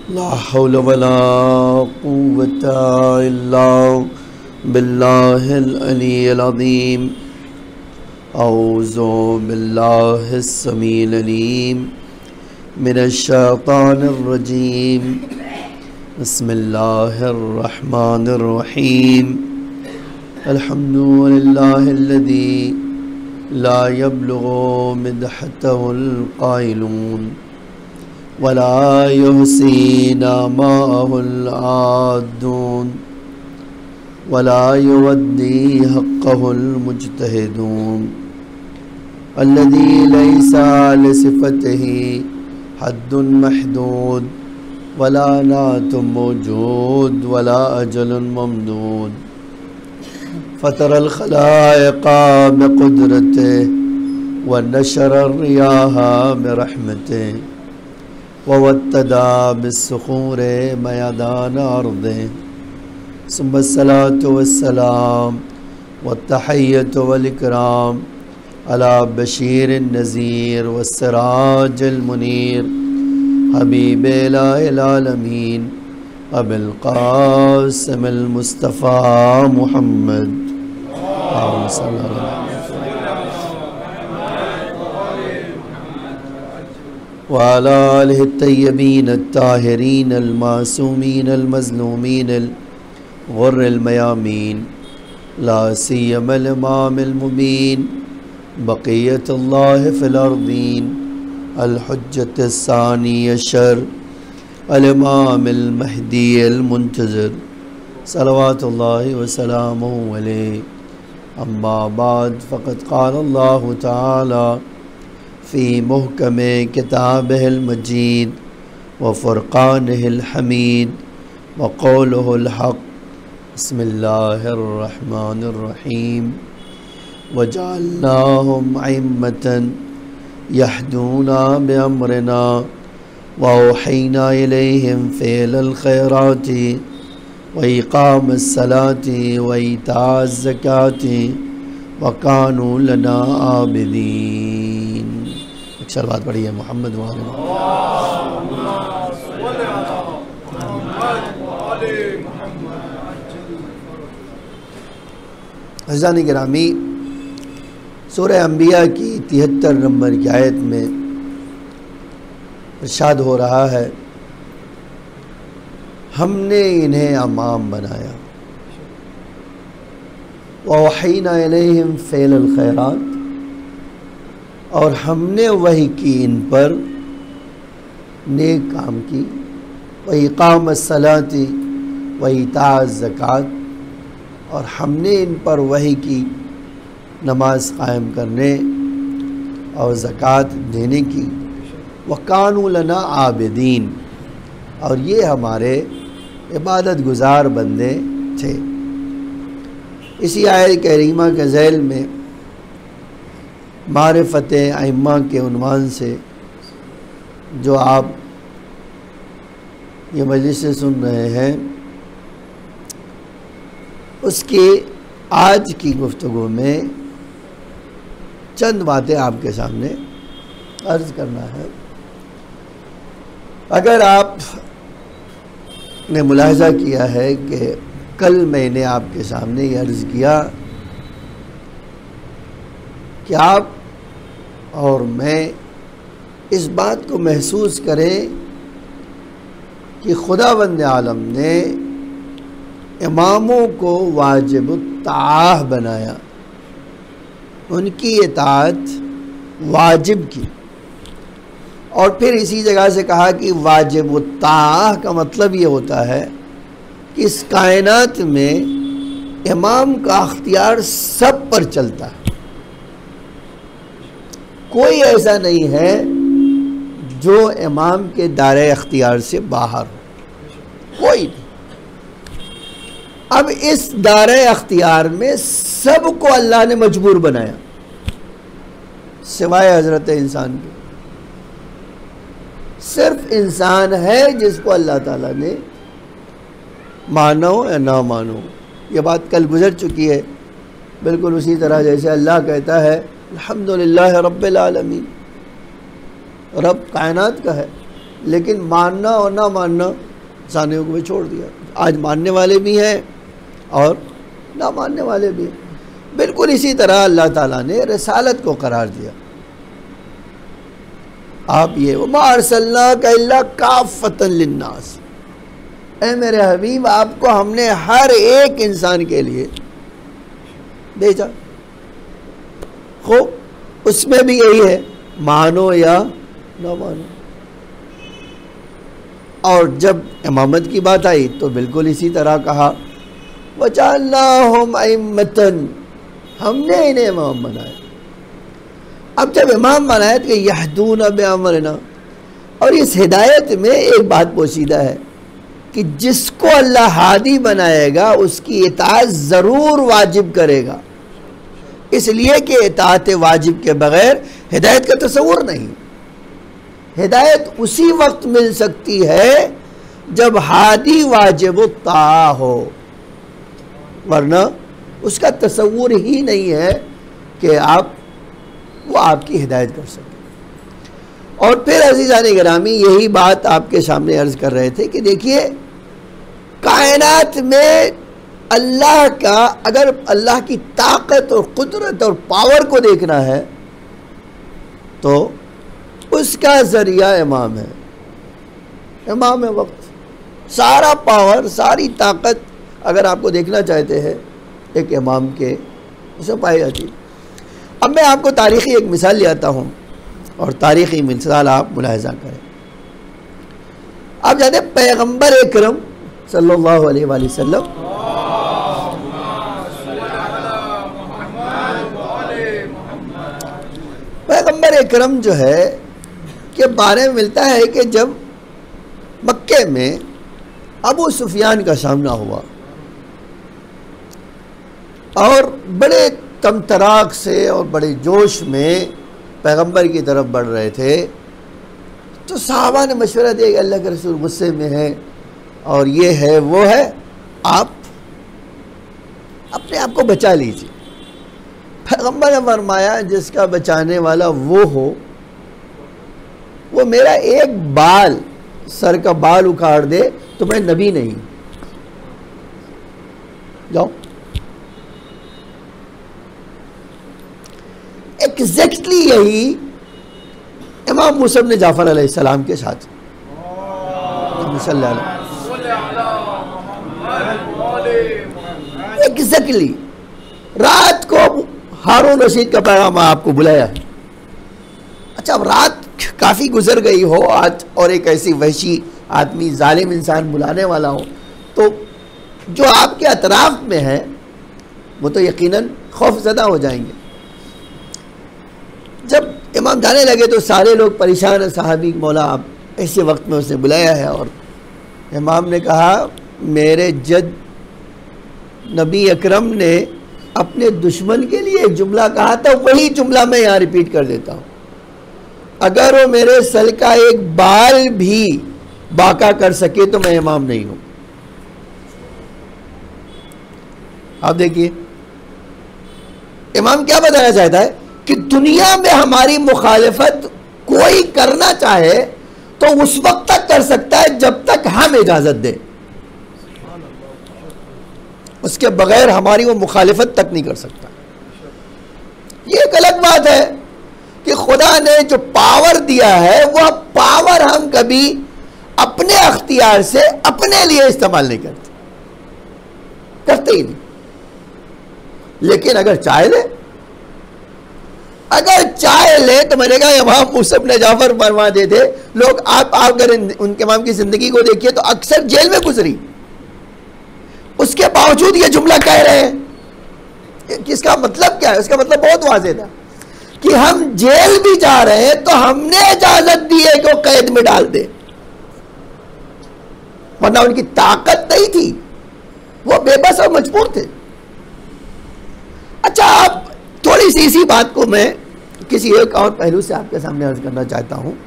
لا حول ولا قوة إلا بالله العلي العظيم. أعوذ بالله السميع العليم من الشيطان الرجيم. بسم الله الرحمن الرحيم. الحمد لله الذي لا يبلغ مدحته القائلون ولا يحصي نعماءه العادون ولا يودي حقه المجتهدون الذي ليس لصفته حد محدود ولا نعت موجود ولا أجل ممدود. فطر الخلائق بقدرته ونشر الرياح برحمته ووتدى بالصخور ميدان أرضه. ثم الصلاة والسلام والتحية والإكرام على بشير النذير والسراج المنير حبيب إله العالمين أبي القاسم المصطفى محمد اللهم صل على وعلى آله الطيبين الطاهرين المعصومين المظلومين الغر الميامين لا سيما الإمام المبين بقية الله في الأرضين الحجة الثاني عشر الإمام المهدي المنتظر صلوات الله وسلامه عليه. أما بعد فقد قال الله تعالى في محكم كتابه المجيد وفرقانه الحميد وقوله الحق. بسم الله الرحمن الرحيم. وجعلناهم أئمة يهدون بأمرنا وأوحينا إليهم فعل الخيرات وإقام الصلاة وإيتاء الزكاة وكانوا لنا عابدين. اکثر بات پڑھی ہے محمد عزیزان گرامی، سورہ انبیاء کی 73 نمبر کی آیت میں ارشاد ہو رہا ہے ہم نے انہیں امام بنایا وَأَوْحَيْنَا إِلَيْهِمْ فِعْلَ الْخَيْرَاتِ، اور ہم نے وحی کی ان پر نیک کام کی، وَإِقَامَ الصَّلَاةِ وَإِيتَاءَ الزَّكَاةِ، اور ہم نے ان پر وحی کی نماز قائم کرنے اور زکوٰۃ دینے کی، وَكَانُوا لَنَا عَابِدِينَ، اور یہ ہمارے عبادت گزار بندے تھے۔ اسی آیت کریمہ کے ذیل میں معرفت ائمہ کے عنوان سے جو آپ یہ مجلس سے سن رہے ہیں، اس کی آج کی گفتگو میں چند باتیں آپ کے سامنے عرض کرنا ہے۔ اگر آپ نے ملاحظہ کیا ہے کہ کل میں نے آپ کے سامنے یہ عرض کیا کہ آپ اور میں اس بات کو محسوس کریں کہ خداوند عالم نے اماموں کو واجب الطاعہ بنایا، ان کی اطاعت واجب کی، اور پھر اسی جگہ سے کہا کہ واجب الطاعہ کا مطلب یہ ہوتا ہے کہ اس کائنات میں امام کا اختیار سب پر چلتا ہے، کوئی ایسا نہیں ہے جو امام کے دائرۂ اختیار سے باہر ہو، کوئی نہیں۔ اب اس دائرۂ اختیار میں سب کو اللہ نے مجبور بنایا سوائے حضرت انسان کے۔ صرف انسان ہے جس کو اللہ تعالیٰ نے مانو یا نہ مانو، یہ بات کل گزر چکی ہے، بالکل اسی طرح جیسے اللہ کہتا ہے الحمدللہ رب العالمین، رب کائنات کا ہے، لیکن ماننا اور نہ ماننا انسانوں کو چھوڑ دیا. آج ماننے والے بھی ہیں اور نہ ماننے والے بھی ہیں. بالکل اسی طرح اللہ تعالیٰ نے رسالت کو قرار دیا. آپ یہ وَمَا أَرْسَلْنَاكَ إِلَّا كَافَّةً لِلنَّاسِ، اے میرے حبیب آپ کو ہم نے ہر ایک انسان کے لیے بھیجا. خوب اس میں بھی یہی ہے، مانو یا نہ مانو. اور جب امامت کی بات آئی تو بالکل اسی طرح کہا وَجَعَلْنَاهُمْ أَئِمَّةً، ہم نے انہیں امام بنایا. اب جب امام بنایا تو یہدون بِأَمْرِنَا، اور اس ہدایت میں ایک بات پوشیدہ ہے کہ جس کو اللہ ہادی بنائے گا اس کی اطاعت ضرور واجب کرے گا، اس لیے کہ اطاعت واجب کے بغیر ہدایت کا تصور نہیں. ہدایت اسی وقت مل سکتی ہے جب ہادی واجب الطاعہ ہو، ورنہ اس کا تصور ہی نہیں ہے کہ وہ آپ کی ہدایت کر سکے. اور پھر عزیزان گرامی یہی بات آپ کے سامنے عرض کر رہے تھے کہ دیکھیے کائنات میں اللہ کا، اگر اللہ کی طاقت اور قدرت اور پاور کو دیکھنا ہے تو اس کا ذریعہ امام ہے. امام وقت سارا پاور، ساری طاقت اگر آپ کو دیکھنا چاہتے ہیں ایک امام کے اسے پائی جاتی. اب میں آپ کو تاریخی ایک مثال لے آتا ہوں اور تاریخی مثال آپ ملاحظہ کریں. آپ جانتے ہیں پیغمبر اکرم صلی اللہ علیہ وآلہ وسلم پیغمبر اکرم جو ہے کے بارے میں ملتا ہے کہ جب مکے میں ابو سفیان کا سامنا ہوا اور بڑے تمطراق سے اور بڑے جوش میں پیغمبر کی طرف بڑھ رہے تھے تو صحابہ نے مشورہ دیا کہ اللہ کے رسول غصے میں ہے اور یہ ہے وہ ہے، آپ اپنے آپ کو بچا لیجیے. پیغمبر نے فرمایا جس کا بچانے والا وہ ہو، وہ میرا ایک بال، سر کا بال اکھاڑ دے تو میں نبی نہیں. جاؤ. ایگزیکٹلی یہی امام موسیٰ بن جعفر علیہ السلام کے ساتھ. ایگزیکٹلی رات کو ہارون رشید کا پیغام آپ کو بلایا ہے. اچھا اب رات کافی گزر گئی ہو آج اور ایک ایسی وحشی آدمی، ظالم انسان بلانے والا ہو تو جو آپ کے اطراف میں ہیں وہ تو یقیناً خوف زدہ ہو جائیں گے. جب امام جانے لگے تو سارے لوگ پریشان ہیں، صحابی مولا آپ ایسے وقت میں اس نے بلایا ہے. اور امام نے کہا میرے جد نبی اکرم نے اپنے دشمن کے لیے ایک جملہ کہا تھا، وہی جملہ میں یہاں ریپیٹ کر دیتا ہوں. اگر وہ میرے سر کا ایک بال بھی باقا کر سکے تو میں امام نہیں ہوں. آپ دیکھیے امام کیا بتانا چاہتا ہے کہ دنیا میں ہماری مخالفت کوئی کرنا چاہے تو اس وقت تک کر سکتا ہے جب تک ہم اجازت دیں، اس کے بغیر ہماری وہ مخالفت تک نہیں کر سکتا. یہ ایک الگ بات ہے کہ خدا نے جو پاور دیا ہے وہ پاور ہم کبھی اپنے اختیار سے اپنے لیے استعمال نہیں کرتے ہی نہیں. لیکن اگر چاہے لے تو میں نے کہا امام موسیٰ بن جعفر فرماتے تھے لوگ آپ اگر ان کے امام کی زندگی کو دیکھیے تو اکثر جیل میں گزری، اس کے باوجود یہ جملہ کہہ رہے ہیں. اس کا مطلب کیا ہے؟ اس کا مطلب بہت واضح تھا کہ ہم جیل بھی جا رہے ہیں تو ہم نے اجازت دی ہے کہ وہ قید میں ڈال دے، ورنہ ان کی طاقت نہیں تھی، وہ بے بس اور مجبور تھے. اچھا اب تھوڑی سی اسی بات کو میں کسی ایک اور پہلو سے آپ کے سامنے عرض کرنا چاہتا ہوں.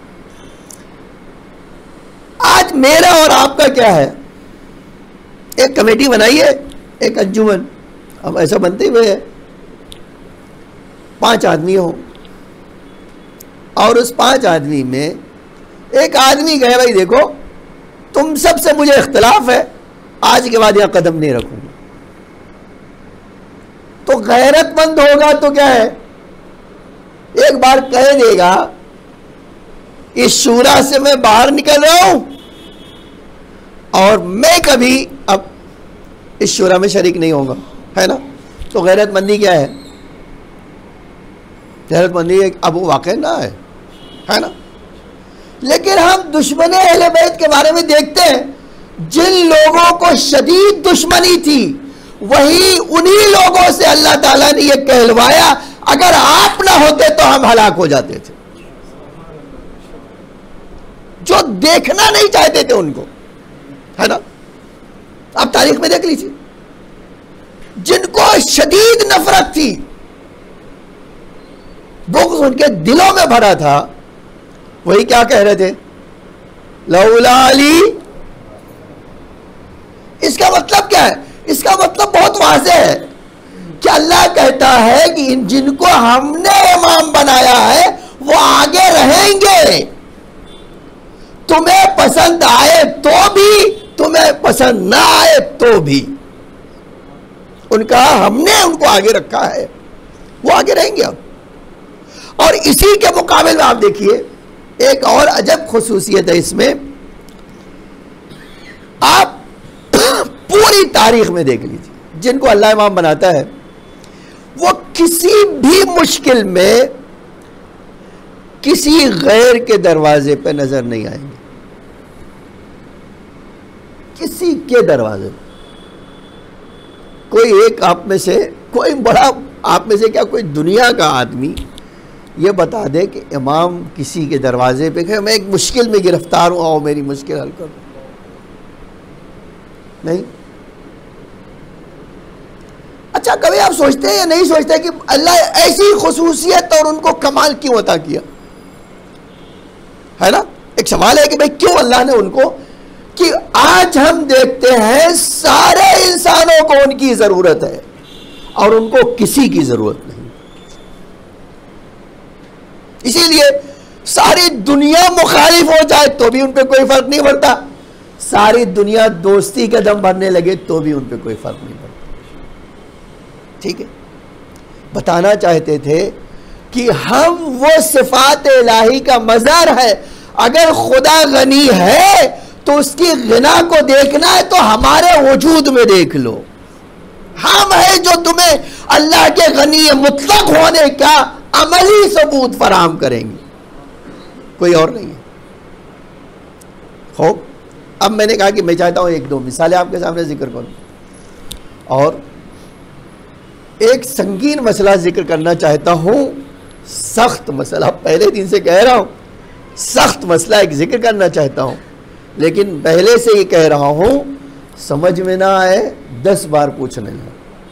آج میرا اور آپ کا کیا ہے؟ ایک کمیٹی بنائی ہے، ایک انجمن، اب ایسا بنتے ہوئے ہے 5 آدمی ہوں اور اس 5 آدمی میں ایک آدمی کہے بھائی دیکھو تم سب سے مجھے اختلاف ہے، آج کے بعد یہاں قدم نہیں رکھوں گا، تو غیرت مند ہوگا تو کیا ہے، ایک بار کہہ دے گا اس شورا سے میں باہر نکل رہا ہوں اور میں کبھی اب اس شورا میں شریک نہیں ہوں گا، ہے نا؟ تو غیرت مندی کیا ہے؟ غیرت مندی اب وہ واقع نہ ہے نا؟ لیکن ہم دشمن اہل بیت کے بارے میں دیکھتے ہیں، جن لوگوں کو شدید دشمنی تھی وہی انہی لوگوں سے اللہ تعالیٰ نے یہ کہلوایا اگر آپ نہ ہوتے تو ہم ہلاک ہو جاتے تھے، جو دیکھنا نہیں چاہتے تھے ان کو، ہے نا؟ آپ تاریخ میں دیکھ لیجیے، جن کو شدید نفرت تھی، بغض ان کے دلوں میں بھرا تھا، وہی کیا کہہ رہے تھے؟ لولا علی۔ اس کا مطلب کیا ہے؟ اس کا مطلب بہت واضح ہے کہ اللہ کہتا ہے کہ جن کو ہم نے امام بنایا ہے وہ آگے رہیں گے، تمہیں پسند آئے تو بھی، تمہیں پسند نہ آئے تو بھی، ان کا ہم نے ان کو آگے رکھا ہے، وہ آگے رہیں گے۔ اور اسی کے مقابل میں آپ دیکھیے ایک اور عجب خصوصیت ہے اس میں، آپ پوری تاریخ میں دیکھ لیجیے جن کو اللہ امام بناتا ہے وہ کسی بھی مشکل میں کسی غیر کے دروازے پہ نظر نہیں آئیں گے، کسی کے دروازے پہ۔ کوئی ایک آپ میں سے، کوئی بڑا آپ میں سے کیا کوئی دنیا کا آدمی یہ بتا دے کہ امام کسی کے دروازے پہ کہ میں ایک مشکل میں گرفتار ہوں، آؤ میری مشکل حل کر دو؟ نہیں۔ اچھا کبھی آپ سوچتے ہیں یا نہیں سوچتے کہ اللہ ایسی خصوصیت اور ان کو کمال کیوں عطا کیا؟ ہے نا؟ ایک سوال ہے کہ بھئی کیوں اللہ نے ان کو، کہ آج ہم دیکھتے ہیں سارے انسانوں کو ان کی ضرورت ہے اور ان کو کسی کی ضرورت نہیں، اسی لیے ساری دنیا مخالف ہو جائے تو بھی ان پہ کوئی فرق نہیں پڑتا، ساری دنیا دوستی کا دم بھرنے لگے تو بھی ان پہ کوئی فرق نہیں پڑتا۔ ٹھیک ہے، بتانا چاہتے تھے کہ ہم وہ صفات الہی کا مظہر ہے، اگر خدا غنی ہے تو اس کی غنا کو دیکھنا ہے تو ہمارے وجود میں دیکھ لو، ہم ہیں جو تمہیں اللہ کے غنی مطلق ہونے کا عملی ثبوت فراہم کریں گے، کوئی اور نہیں ہے۔ خوب، اب میں نے کہا کہ میں چاہتا ہوں ایک دو مثالیں آپ کے سامنے ذکر کروں، اور ایک سنگین مسئلہ ذکر کرنا چاہتا ہوں، سخت مسئلہ، پہلے دن سے کہہ رہا ہوں سخت مسئلہ ایک ذکر کرنا چاہتا ہوں، لیکن پہلے سے یہ کہہ رہا ہوں سمجھ میں نہ آئے 10 بار پوچھنے لگا۔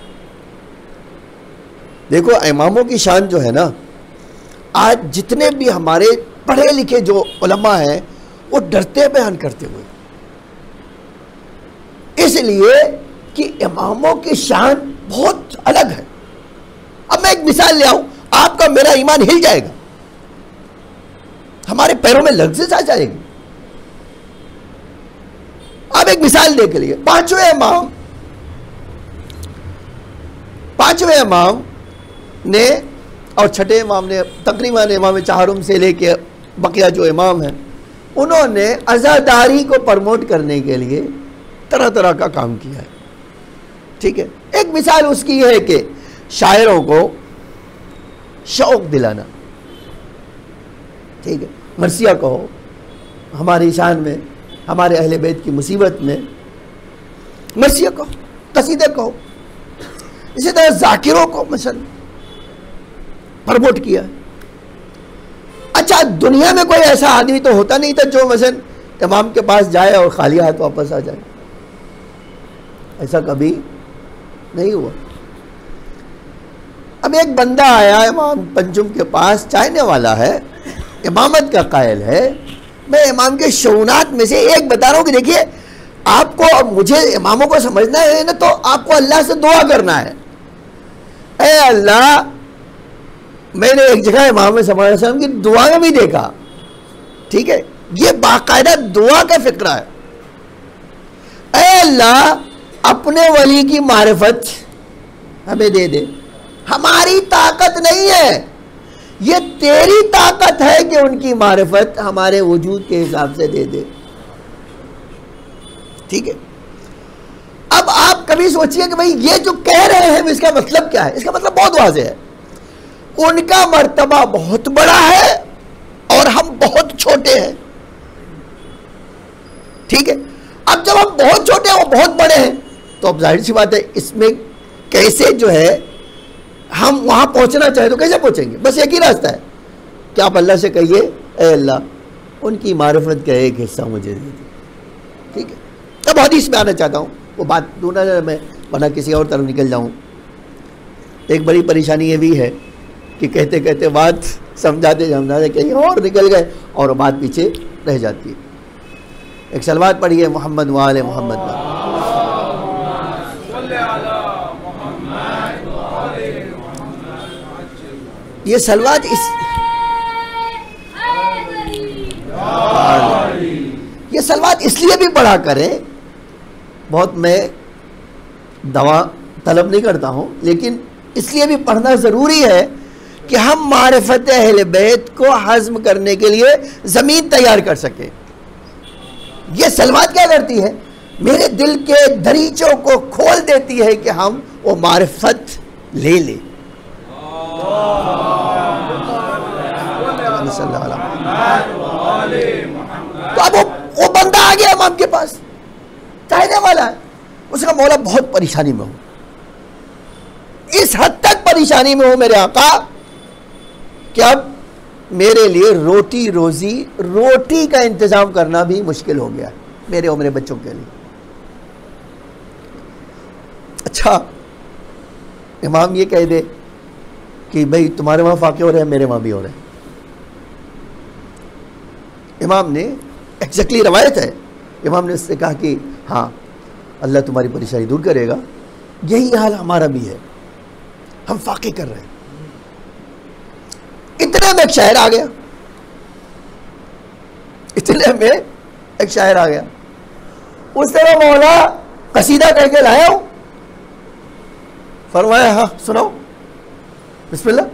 دیکھو اماموں کی شان جو ہے نا، آج جتنے بھی ہمارے پڑھے لکھے جو علماء ہیں وہ ڈرتے بیان کرتے ہوئے، اس لیے کہ اماموں کی شان بہت الگ ہے۔ اب میں ایک مثال لے آؤں، آپ کا میرا ایمان ہل جائے گا، ہمارے پیروں میں لرزش آ جائے گی۔ اب ایک مثال دیکھ لیے، پانچویں امام نے اور چھٹے امام نے، تقریباً امام چہارم سے لے کے بقیہ جو امام ہیں، انہوں نے عزاداری کو پرموٹ کرنے کے لیے طرح طرح کا کام کیا ہے۔ ٹھیک ہے، ایک مثال اس کی یہ ہے کہ شاعروں کو شوق دلانا، ٹھیک ہے، مرثیہ کہو، ہماری شان میں، ہمارے اہل بیت کی مصیبت میں مرثیہ کہو، قصیدے کہو، اسی طرح ذاکروں کو مثلا پرموٹ کیا۔ اچھا دنیا میں کوئی ایسا آدمی تو ہوتا نہیں تھا جو مثلا امام کے پاس جائے اور خالی ہاتھ واپس آ جائے، ایسا کبھی نہیں ہوا۔ اب ایک بندہ آیا امام پنجم کے پاس، چاہنے والا ہے، امامت کا قائل ہے، میں امام کے شعونات میں سے ایک بتا رہا ہوں کہ دیکھیے آپ کو، مجھے اماموں کو سمجھنا ہے نا، تو آپ کو اللہ سے دعا کرنا ہے، اے اللہ، میں نے ایک جگہ امام صلی اللہ علیہ وسلم کی دعا میں بھی دیکھا، ٹھیک ہے، یہ باقاعدہ دعا کا فقرہ ہے. اے اللہ اپنے ولی کی معرفت ہمیں دے دے. ہماری طاقت نہیں ہے، یہ تیری طاقت ہے کہ ان کی معرفت ہمارے وجود کے حساب سے دے دے. ٹھیک ہے. اب آپ کبھی سوچئے کہ بھئی یہ جو کہہ رہے ہیں اس کا مطلب کیا ہے؟ اس کا مطلب بہت واضح ہے. ان کا مرتبہ بہت بڑا ہے اور ہم بہت چھوٹے ہیں. ٹھیک ہے. اب جب ہم بہت چھوٹے ہیں وہ بہت بڑے ہیں تو اب ظاہر سی بات ہے اس میں کیسے جو ہے ہم وہاں پہنچنا چاہیں تو کیسے پہنچیں گے؟ بس ایک ہی راستہ ہے کہ آپ اللہ سے کہیے اے اللہ ان کی معرفت کا ایک حصہ مجھے دے دے. ٹھیک ہے. اب حدیث میں آنا چاہتا ہوں، وہ بات ڈھونڈنا میں ورنہ کسی اور طرف نکل جاؤں. ایک بڑی پریشانی یہ بھی ہے کہ کہتے کہتے بات سمجھاتے کہیں اور نکل گئے اور بات پیچھے رہ جاتی ہے. ایک سلوات پڑھیے محمد وآل محمد. یہ سلوات اس لیے بھی پڑھا کریں، بہت میں دوا طلب نہیں کرتا ہوں، لیکن اس لیے بھی پڑھنا ضروری ہے کہ ہم معرفت اہل بیت کو ہضم کرنے کے لیے زمین تیار کر سکیں. یہ سلوات کیا کرتی ہے؟ میرے دل کے دریچوں کو کھول دیتی ہے کہ ہم وہ معرفت لے لیں. تو اب وہ بندہ آ گیا امام کے پاس، چاہنے والا ہے، اس کا مولا بہت پریشانی میں ہوں، اس حد تک پریشانی میں ہوں میرے آقا کہ اب میرے لیے روٹی کا انتظام کرنا بھی مشکل ہو گیا میرے اور میرے بچوں کے لیے. اچھا امام یہ کہہ دے کہ بھئی تمہارے وہاں فاقے ہو رہے ہیں، میرے وہاں بھی ہو رہے ہیں. امام نے ایگزیکٹلی روایت ہے، امام نے اس سے کہا کہ ہاں اللہ تمہاری پریشانی دور کرے گا، یہی حال ہمارا بھی ہے، ہم فاقے کر رہے ہیں. اتنے میں ایک شاعر آ گیا، اس نے وہ مولا قصیدہ کہہ کے لایا ہوں. فرمایا ہاں سناؤ، بسم اللہ.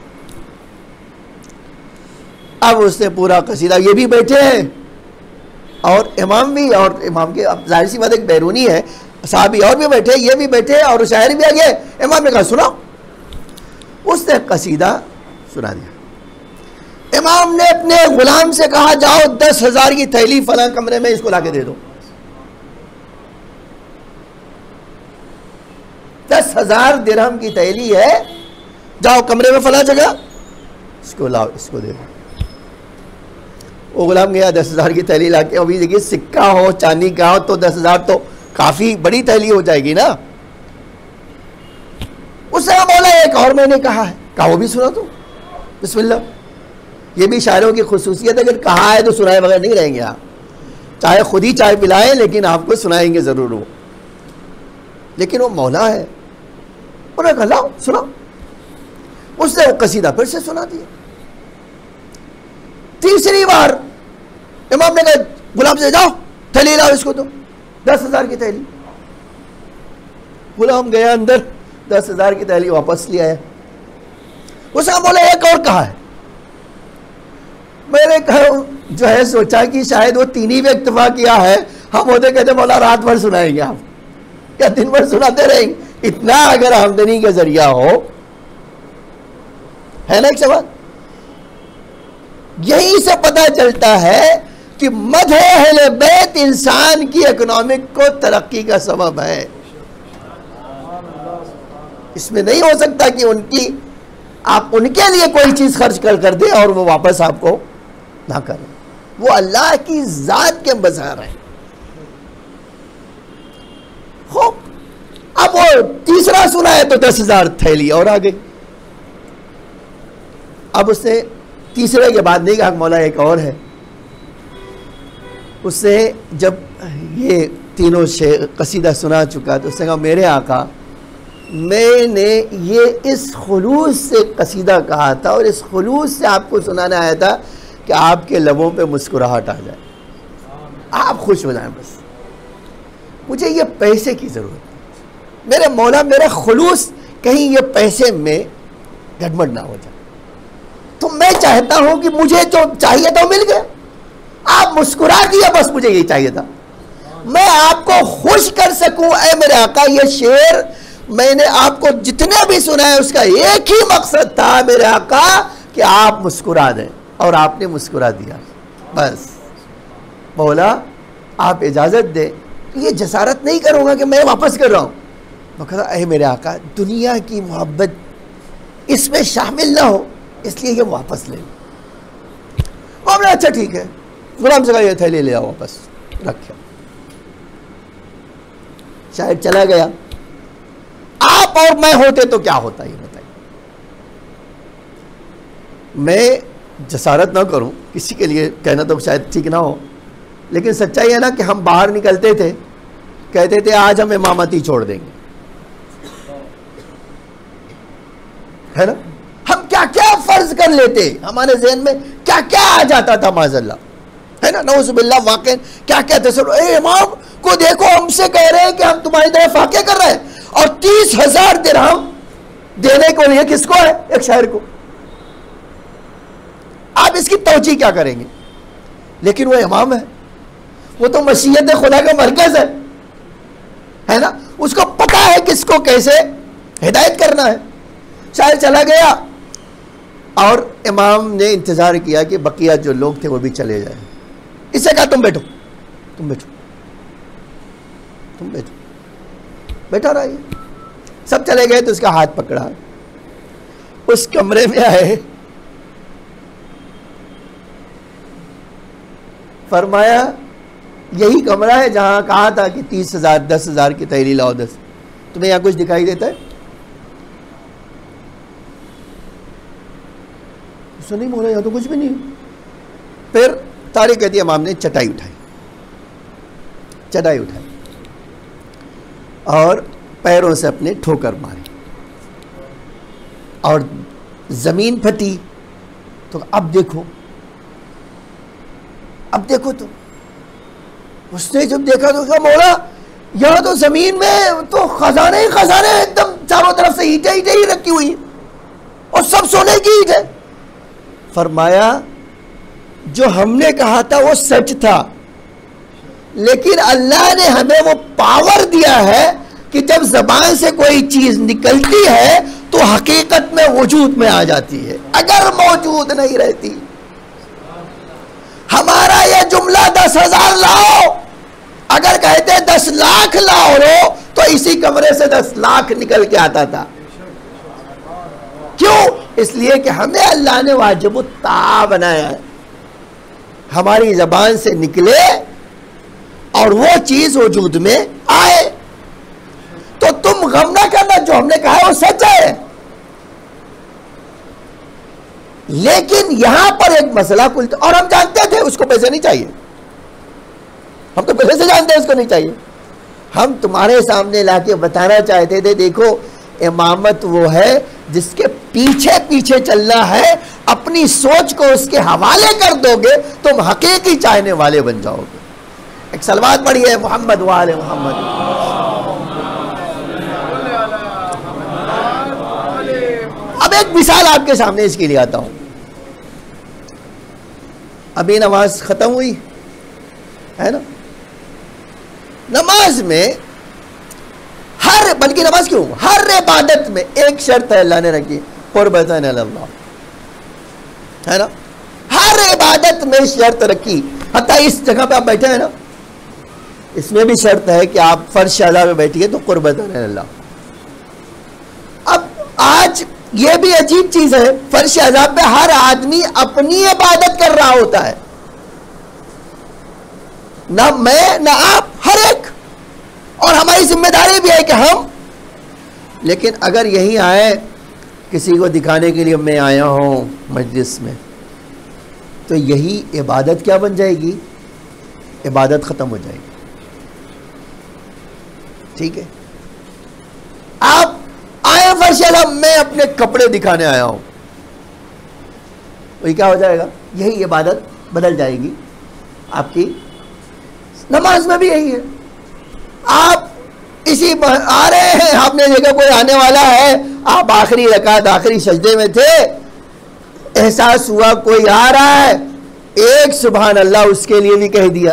اب اس نے پورا قصیدہ، یہ بھی بیٹھے ہیں اور امام بھی، اور امام کے اب ظاہر سی بات ایک بیرونی ہے، صحابی اور بھی بیٹھے، یہ بھی بیٹھے اور شاعر بھی آ گئے. امام نے کہا سناؤ. اس نے قصیدہ سنا دیا. امام نے اپنے غلام سے کہا جاؤ 10,000 کی تھیلی فلاں کمرے میں اس کو لا کے دے دو. 10,000 درہم کی تھیلی ہے، جاؤ کمرے میں فلاں جگہ اس کو لاؤ، اس کو دے دو. وہ غلام گیا 10,000 کی تھیلی لا کے. ابھی دیکھیے سکہ ہو چاندی کا ہو تو 10,000 تو کافی بڑی تھیلی ہو جائے گی نا. اس سے مولا ایک اور میں نے کہا ہے، کہا وہ بھی سنا تو بسم اللہ. یہ بھی شاعروں کی خصوصیت ہے، اگر کہا ہے تو سنائے بغیر نہیں رہیں گے آپ، چاہے خود ہی چائے پلائیں لیکن آپ کو سنائیں گے ضرور وہ. لیکن وہ مولا ہے، انہوں نے کہا لاؤ سناؤ. اس نے وہ قصیدہ پھر سے سنا دیا. تیسری بار امام نے کہا غلام سے جاؤ تھیلی لاؤ اس کو دو، 10,000 کی تھیلی. غلام گیا اندر، 10,000 کی تھیلی واپس لے آیا. اس نے بولا ایک اور کہا ہے. میں نے کہا جو ہے سوچا کہ شاید وہ تینی بھی اکتفا کیا ہے، ہم ہوتے کہتے مولا رات بھر سنائیں گے آپ یا دن بھر سناتے رہیں گے، اتنا اگر آمدنی کا ذریعہ ہو، ہے نا ایک سوال. یہی سے پتہ چلتا ہے کہ مدح اہل بیت انسان کی اکنامک کو ترقی کا سبب ہے. اس میں نہیں ہو سکتا کہ آپ ان کے لیے کوئی چیز خرچ کر دیں اور وہ واپس آپ کو نہ کریں. وہ اللہ کی ذات کے مظہر ہے. خوب اب وہ تیسرا سنا ہے تو 10,000 تھیلی اور آ گئی. اب اس نے تیسرے کے بعد نہیں کہا مولا ایک اور ہے. اس سے جب یہ تینوں قصیدہ سنا چکا تو اس نے کہا میرے آقا میں نے یہ اس خلوص سے قصیدہ کہا تھا اور اس خلوص سے آپ کو سنانا آیا تھا کہ آپ کے لبوں پہ مسکراہٹ آ جائے, آپ خوش ہو جائیں. بس مجھے یہ پیسے کی ضرورت ہے, میرے مولا میرا خلوص کہیں یہ پیسے میں گڑبڑ نہ ہو جائے. تو میں چاہتا ہوں کہ مجھے جو چاہیے تھا مل گیا, آپ مسکرا دیا, بس مجھے یہی چاہیے تھا, میں آپ کو خوش کر سکوں. اے میرے آقا, یہ شعر میں نے آپ کو جتنے بھی سنا ہے اس کا ایک ہی مقصد تھا میرے آقا کہ آپ مسکرا دیں, اور آپ نے مسکرا دیا. بس مولا آپ اجازت دیں, یہ جسارت نہیں کروں گا کہ میں واپس کر رہا ہوں. میں کہا اے میرے آقا, دنیا کی محبت اس میں شامل نہ ہو, اس لیے یہ واپس لے لیں. معاملہ اچھا ٹھیک ہے, غلام سے کہا یہ تھیلی لے آؤ, واپس رکھا. شاید چلا گیا. آپ اور میں ہوتے تو کیا ہوتا یہ بتائیے. میں جسارت نہ کروں, کسی کے لیے کہنا تو شاید ٹھیک نہ ہو, لیکن سچائی ہے نا کہ ہم باہر نکلتے تھے, کہتے تھے آج ہم امامتی چھوڑ دیں گے, ہے نا. ہم کیا کیا فرض کر لیتے, ہمارے ذہن میں کیا کیا آ جاتا تھا معاذ اللہ, ہے نا. نعوذ باللہ, واقع کیا کیا تصور. اے امام کو دیکھو, ہم سے کہہ رہے ہیں کہ ہم تمہاری طرف واقع کر رہے ہیں, اور 30,000 درہم دینے کو لیے کس کو ہے, ایک شہر کو. آپ اس کی توجیہ کیا کریں گے. لیکن وہ امام ہے, وہ تو مشیت خدا کا مرکز ہے نا, اس کو پتا ہے کس کو کیسے ہدایت کرنا ہے. شاید چلا گیا, اور امام نے انتظار کیا کہ بقیہ جو لوگ تھے وہ بھی چلے جائیں. اس سے کہا تم بیٹھو, تم بیٹھو, تم بیٹھو, بیٹھا رہا. سب چلے گئے تو اس کا ہاتھ پکڑا, اس کمرے میں آئے, فرمایا یہی کمرہ ہے جہاں کہا تھا کہ 30,000 10,000 کی تحریری لاؤ. 10 تمہیں یہاں کچھ دکھائی دیتا ہے؟ اس نہیں بولا, یہاں تو کچھ بھی نہیں. پھر طارق کہتی امام نے چٹائی اٹھائی اور پیروں سے اپنے ٹھوکر ماری, اور زمین پھٹی. تو اب دیکھو تو اس نے جب دیکھا تو کہا مولا یہاں تو زمین میں تو خزانے ہی خزانے, ایک دم چاروں طرف سے اینٹیں ہی رکھی ہوئی, اور سب سونے کی اینٹ ہے. فرمایا جو ہم نے کہا تھا وہ سچ تھا, لیکن اللہ نے ہمیں وہ پاور دیا ہے کہ جب زبان سے کوئی چیز نکلتی ہے تو حقیقت میں وجود میں آ جاتی ہے, اگر موجود نہیں رہتی. ہمارا یہ جملہ 10,000 لاؤ, اگر کہتے 10 لاکھ لاؤ تو اسی کمرے سے 10 لاکھ نکل کے آتا تھا. کیوں؟ اس لیے کہ ہمیں اللہ نے واجب الطاعہ بنایا ہے, ہماری زبان سے نکلے اور وہ چیز وجود میں آئے. تو تم غم نہ کرنا, جو ہم نے کہا ہے وہ سچ ہے. لیکن یہاں پر ایک مسئلہ اور ہم جانتے تھے اس کو پیسے نہیں چاہیے, ہم تو پہلے سے جانتے ہیں اس کو نہیں چاہیے. ہم تمہارے سامنے لا کے بتانا چاہتے تھے دیکھو امامت وہ ہے جس کے پیچھے پیچھے چلنا ہے, اپنی سوچ کو اس کے حوالے کر دو گے تم حقیقی چاہنے والے بن جاؤ گے. ایک صلوات پڑھیے محمد وآل محمد. اب ایک مثال آپ کے سامنے اس کے لیے آتا ہوں. ابھی نماز ختم ہوئی ہے نا, نماز میں بلکہ نماز کیوں, ہر عبادت میں ایک شرط ہے اللہ نے رکھی, قربتاً اللہ, ہے نا. ہر عبادت میں شرط رکھی, حتیٰ اس جگہ پہ آپ بیٹھے ہیں نا, اس میں بھی شرط ہے کہ آپ فرش شہزا میں بیٹھیے تو قربتاً اللہ. اب آج یہ بھی عجیب چیز ہے, فرش عذاب پہ ہر آدمی اپنی عبادت کر رہا ہوتا ہے, نہ میں نہ آپ, ہر ایک. اور ہماری ذمہ داری بھی ہے کہ ہم, لیکن اگر یہی آئے کسی کو دکھانے کے لیے میں آیا ہوں مجلس میں, تو یہی عبادت کیا بن جائے گی, عبادت ختم ہو جائے گی. ٹھیک ہے, آپ آئے فرش اللہ, میں اپنے کپڑے دکھانے آیا ہوں, وہی کیا ہو جائے گا, یہی عبادت بدل جائے گی آپ کی. نماز میں بھی یہی ہے. آپ اسی آ رہے ہیں, آپ نے دیکھا کوئی آنے والا ہے, آپ آخری رکعت آخری سجدے میں تھے, احساس ہوا کوئی آ رہا ہے, ایک سبحان اللہ اس کے لیے بھی کہہ دیا,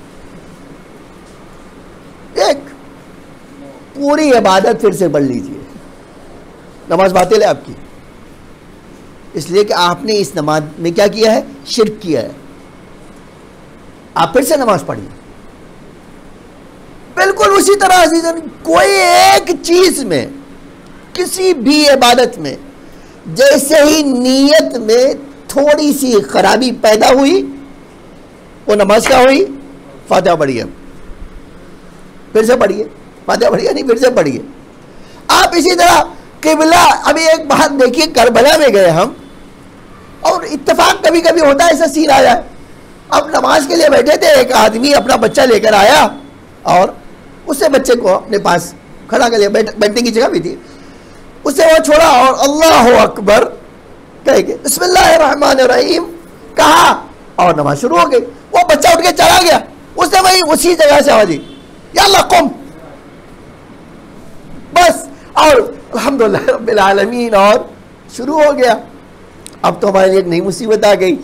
ایک پوری عبادت پھر سے پڑھ لیجئے. نماز باطل ہے آپ کی, اس لیے کہ آپ نے اس نماز میں کیا کیا ہے, شرک کیا ہے. آپ پھر سے نماز پڑھیے. بالکل اسی طرح عزیزاً, کوئی ایک چیز میں, کسی بھی عبادت میں جیسے ہی نیت میں تھوڑی سی خرابی پیدا ہوئی, وہ نماز کیا ہوئی, فاتحہ پڑھیے, پھر سے پڑھیے, فاتحہ پڑھیے نہیں, پھر سے پڑھیے. آپ اسی طرح قبلہ, ابھی ایک بات دیکھیے, کربلا میں گئے ہم, اور اتفاق کبھی کبھی ہوتا ہے ایسا سین آیا. اب نماز کے لیے بیٹھے تھے, ایک آدمی اپنا بچہ لے کر آیا اور اسے بچے کو اپنے پاس کھڑا کر لیا, بیٹھنے کی جگہ بھی تھی, اسے وہ چھوڑا اور اللہ اکبر کہہ کے بسم اللہ الرحمن الرحیم کہا اور نماز شروع ہو گئی. وہ بچہ اٹھ کے چلا گیا, اس نے وہی اسی جگہ سے آواز دی یا اللہ قم, بس, اور الحمدللہ رب العالمین, اور شروع ہو گیا. اب تو ہمارے لیے ایک نئی مصیبت آ گئی.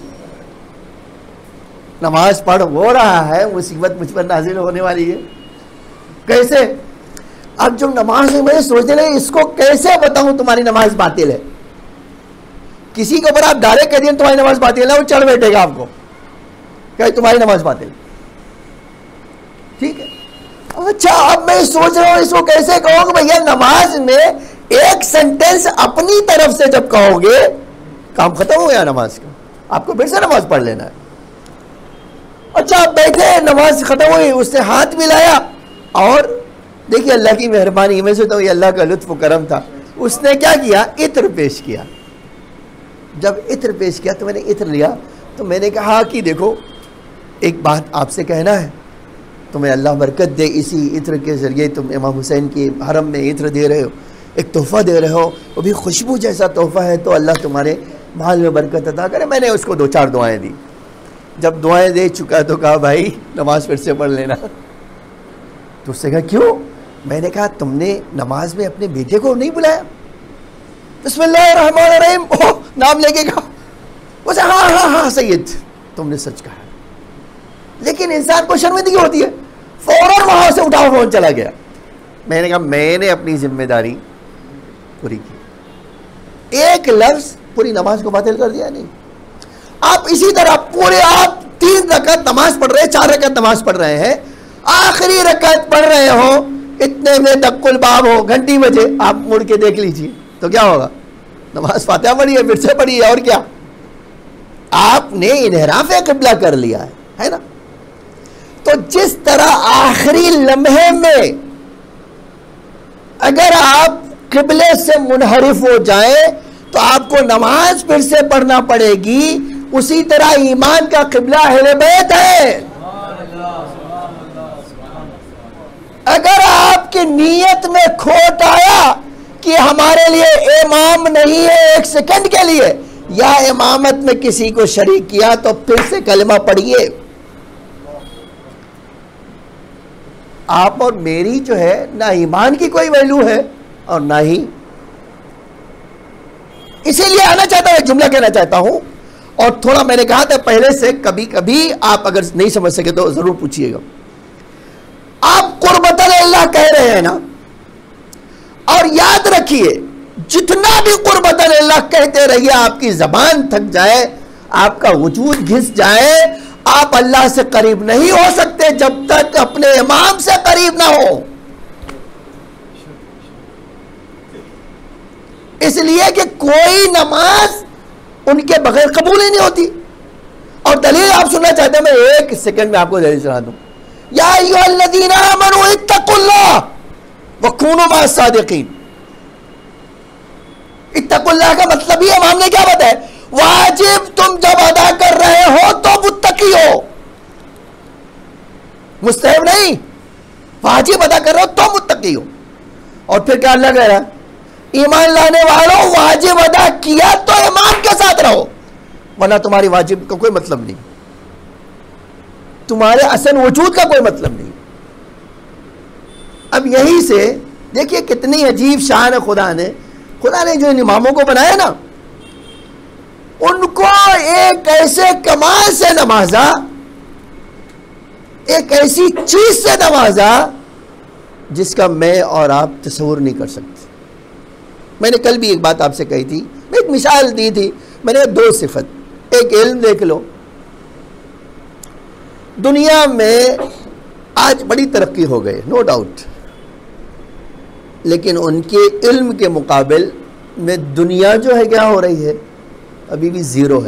نماز پڑھ ہو رہا ہے, مصیبت مجھ پر نازل ہونے والی ہے. کیسے؟ اب جب نماز میں مجھے سوچنے لگے اس کو کیسے بتاؤں تمہاری نماز باطل ہے. کسی کے اوپر آپ ڈائریکٹ کہہ دیں تمہاری نماز باطل ہے, وہ چڑھ بیٹھے گا آپ کو کہ تمہاری نماز باطل, ٹھیک ہے. اچھا, اب میں سوچ رہا ہوں اس کو کیسے کہوں کہ بھیا نماز میں ایک سینٹنس اپنی طرف سے جب کہو گے کام ختم ہو گیا نماز کا, آپ کو پھر سے نماز پڑھ لینا ہے. اچھا, آپ بیٹھے, نماز ختم ہوئی, اس نے ہاتھ ملایا, اور دیکھیے اللہ کی مہربانی میں سے تو یہ اللہ کا لطف و کرم تھا, اس نے کیا کیا, عطر پیش کیا. جب عطر پیش کیا تو میں نے عطر لیا, تو میں نے کہا کہ دیکھو ایک بات آپ سے کہنا ہے, تمہیں اللہ برکت دے, اسی عطر کے ذریعے تم امام حسین کی حرم میں عطر دے رہے ہو, ایک تحفہ دے رہے ہو, وہ بھی خوشبو جیسا تحفہ ہے, تو اللہ تمہارے مال میں برکت عطا کرے. میں نے اس کو 2-4 دعائیں دی. جب دعائیں دے چکا تو کہا بھائی نماز پھر سے پڑھ لینا. تو اس سے کہا کیوں؟ میں نے کہا تم نے نماز میں اپنے بیٹے کو نہیں بلایا, بسم اللہ الرحمن الرحیم نام لے کے کہا. اسے ہاں ہاں ہاں سید تم نے سچ کہا. لیکن انسان کو شرمندگی ہوتی ہے, فوراً وہاں سے اٹھا فون چلا گیا. میں نے کہا میں نے اپنی ذمہ داری پوری کی, ایک لفظ پوری نماز کو باطل کر دیا نہیں. آپ اسی طرح پورے آپ 3 رکعت نماز پڑھ رہے ہیں, 4 رکعت نماز پڑھ رہے ہیں, آخری رکعت پڑھ رہے ہو, اتنے میں دق الباب ہو, گھنٹی بجے, آپ مڑ کے دیکھ لیجئے تو کیا ہوگا, نماز فاتحہ پڑھی ہے, پھر سے پڑھی ہے, اور کیا, آپ نے انحراف قبلہ کر لیا ہے نا. تو جس طرح آخری لمحے میں اگر آپ قبلے سے منحرف ہو جائیں تو آپ کو نماز پھر سے پڑھنا پڑے گی, اسی طرح ایمان کا قبلہ اہل بیت ہے. اگر آپ کی نیت میں کھوٹ آیا کہ ہمارے لیے امام نہیں ہے ایک سیکنڈ کے لیے, یا امامت میں کسی کو شریک کیا, تو پھر سے کلمہ پڑھیے. آپ اور میری جو ہے نہ ایمان کی کوئی ویلیو ہے اور نہ ہی, اسی لیے آنا چاہتا ہوں, ایک جملہ کہنا چاہتا ہوں, اور تھوڑا میں نے کہا تھا پہلے سے, کبھی کبھی آپ اگر نہیں سمجھ سکے تو ضرور پوچھئے گا. آپ قربت اللہ کہہ رہے ہیں نا, اور یاد رکھیے جتنا بھی قربت اللہ کہتے رہیے, آپ کی زبان تھک جائے, آپ کا وجود گھس جائے, آپ اللہ سے قریب نہیں ہو سکتے جب تک اپنے امام سے قریب نہ ہو. اس لیے کہ کوئی نماز ان کے بغیر قبول ہی نہیں ہوتی. اور دلیل آپ سننا چاہتے ہیں, میں 1 سیکنڈ میں آپ کو دلیل سنا دوں. یا ایھا الذین آمنوا اتقوا اللہ وکونوا مع الصادقین. اتقوا اللہ کا مطلب ہی امام نے کیا بتایا, واجب تم جب ادا کر رہے ہو تو متقی ہو, مستحب نہیں, واجب ادا کر رہے ہو تو متقی ہو. اور پھر کیا اللہ کہہ رہا ہے, ایمان لانے والوں واجب ادا کیا تو امام کے ساتھ رہو, ورنہ تمہاری واجب کا کوئی مطلب نہیں، تمہارے اصل وجود کا کوئی مطلب نہیں۔ اب یہی سے دیکھیے کتنی عجیب شان ہے خدا نے جو ان اماموں کو بنایا نا، ان کو ایک ایسے کمال سے نوازا، ایک ایسی چیز سے نوازا جس کا میں اور آپ تصور نہیں کر سکتے۔ میں نے کل بھی ایک بات آپ سے کہی تھی، میں ایک مثال دی تھی، میں نے دو صفت، ایک علم دیکھ لو، دنیا میں آج بڑی ترقی ہو گئی نو ڈاؤٹ، لیکن ان کے علم کے مقابل میں دنیا جو ہے کیا ہو رہی ہے، ابھی بھی زیرو ہے۔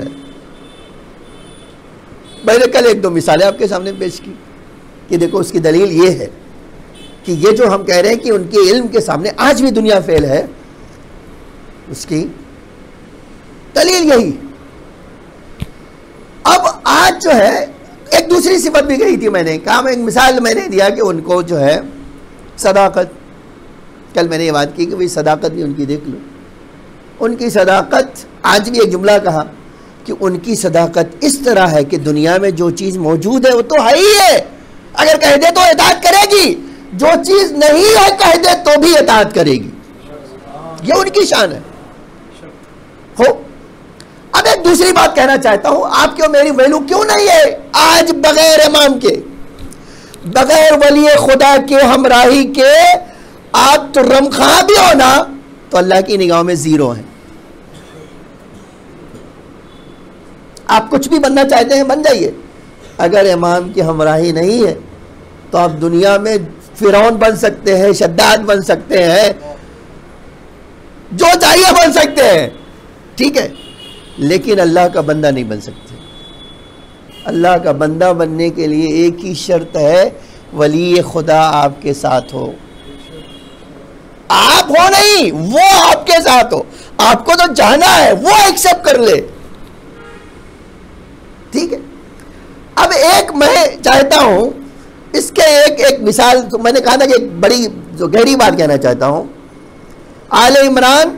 میں نے کل ایک دو مثالیں آپ کے سامنے پیش کی کہ دیکھو اس کی دلیل یہ ہے کہ یہ جو ہم کہہ رہے ہیں کہ ان کے علم کے سامنے آج بھی دنیا فیل ہے، اس کی دلیل یہی۔ اب آج جو ہے ایک دوسری صفت بھی کہی تھی، میں نے کہا، میں ایک مثال میں نے دیا کہ ان کو جو ہے صداقت، کل میں نے یہ بات کی کہ بھئی صداقت بھی ان کی دیکھ لو، ان کی صداقت، آج بھی ایک جملہ کہا کہ ان کی صداقت اس طرح ہے کہ دنیا میں جو چیز موجود ہے وہ تو ہے ہی ہے، اگر کہہ دے تو اطاعت کرے گی، جو چیز نہیں ہے کہہ دے تو بھی اطاعت کرے گی، یہ ان کی شان ہے۔ اب ایک دوسری بات کہنا چاہتا ہوں، آپ کی اور میری ویلو کیوں نہیں ہے آج بغیر امام کے، بغیر ولی خدا کے ہمراہی کے آپ تو رمخواہ بھی ہونا تو اللہ کی نگاہوں میں زیرو ہیں۔ آپ کچھ بھی بننا چاہتے ہیں بن جائیے، اگر امام کی ہمراہی نہیں ہے تو آپ دنیا میں فرعون بن سکتے ہیں، شداد بن سکتے ہیں، جو چاہیے بن سکتے ہیں، ٹھیک ہے، لیکن اللہ کا بندہ نہیں بن سکتے۔ اللہ کا بندہ بننے کے لیے ایک ہی شرط ہے، ولی خدا آپ کے ساتھ ہو، آپ ہو نہیں، وہ آپ کے ساتھ ہو، آپ کو تو جانا ہے، وہ ایکسپٹ کر لے، ٹھیک ہے۔ اب ایک میں چاہتا ہوں اس کے ایک مثال، میں نے کہا تھا کہ ایک بڑی جو گہری بات کہنا چاہتا ہوں، آل عمران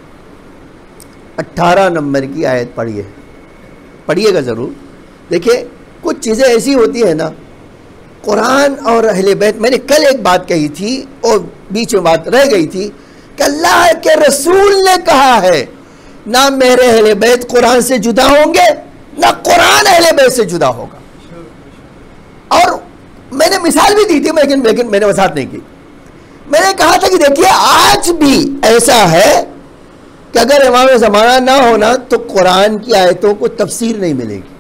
18 نمبر کی آیت پڑھیے گا ضرور۔ دیکھیں کچھ چیزیں ایسی ہوتی ہیں نا، قرآن اور اہل بیت، میں نے کل ایک بات کہی تھی اور بیچ میں بات رہ گئی تھی کہ اللہ کے رسول نے کہا ہے نہ میرے اہل بیت قرآن سے جدا ہوں گے نہ قرآن اہل بیت سے جدا ہوگا۔ اور میں نے مثال بھی دی تھی لیکن میں نے وضاحت نہیں کی، میں نے کہا تھا کہ دیکھیے آج بھی ایسا ہے کہ اگر امام زمانہ نہ ہونا تو قرآن کی آیتوں کو تفسیر نہیں ملے گی،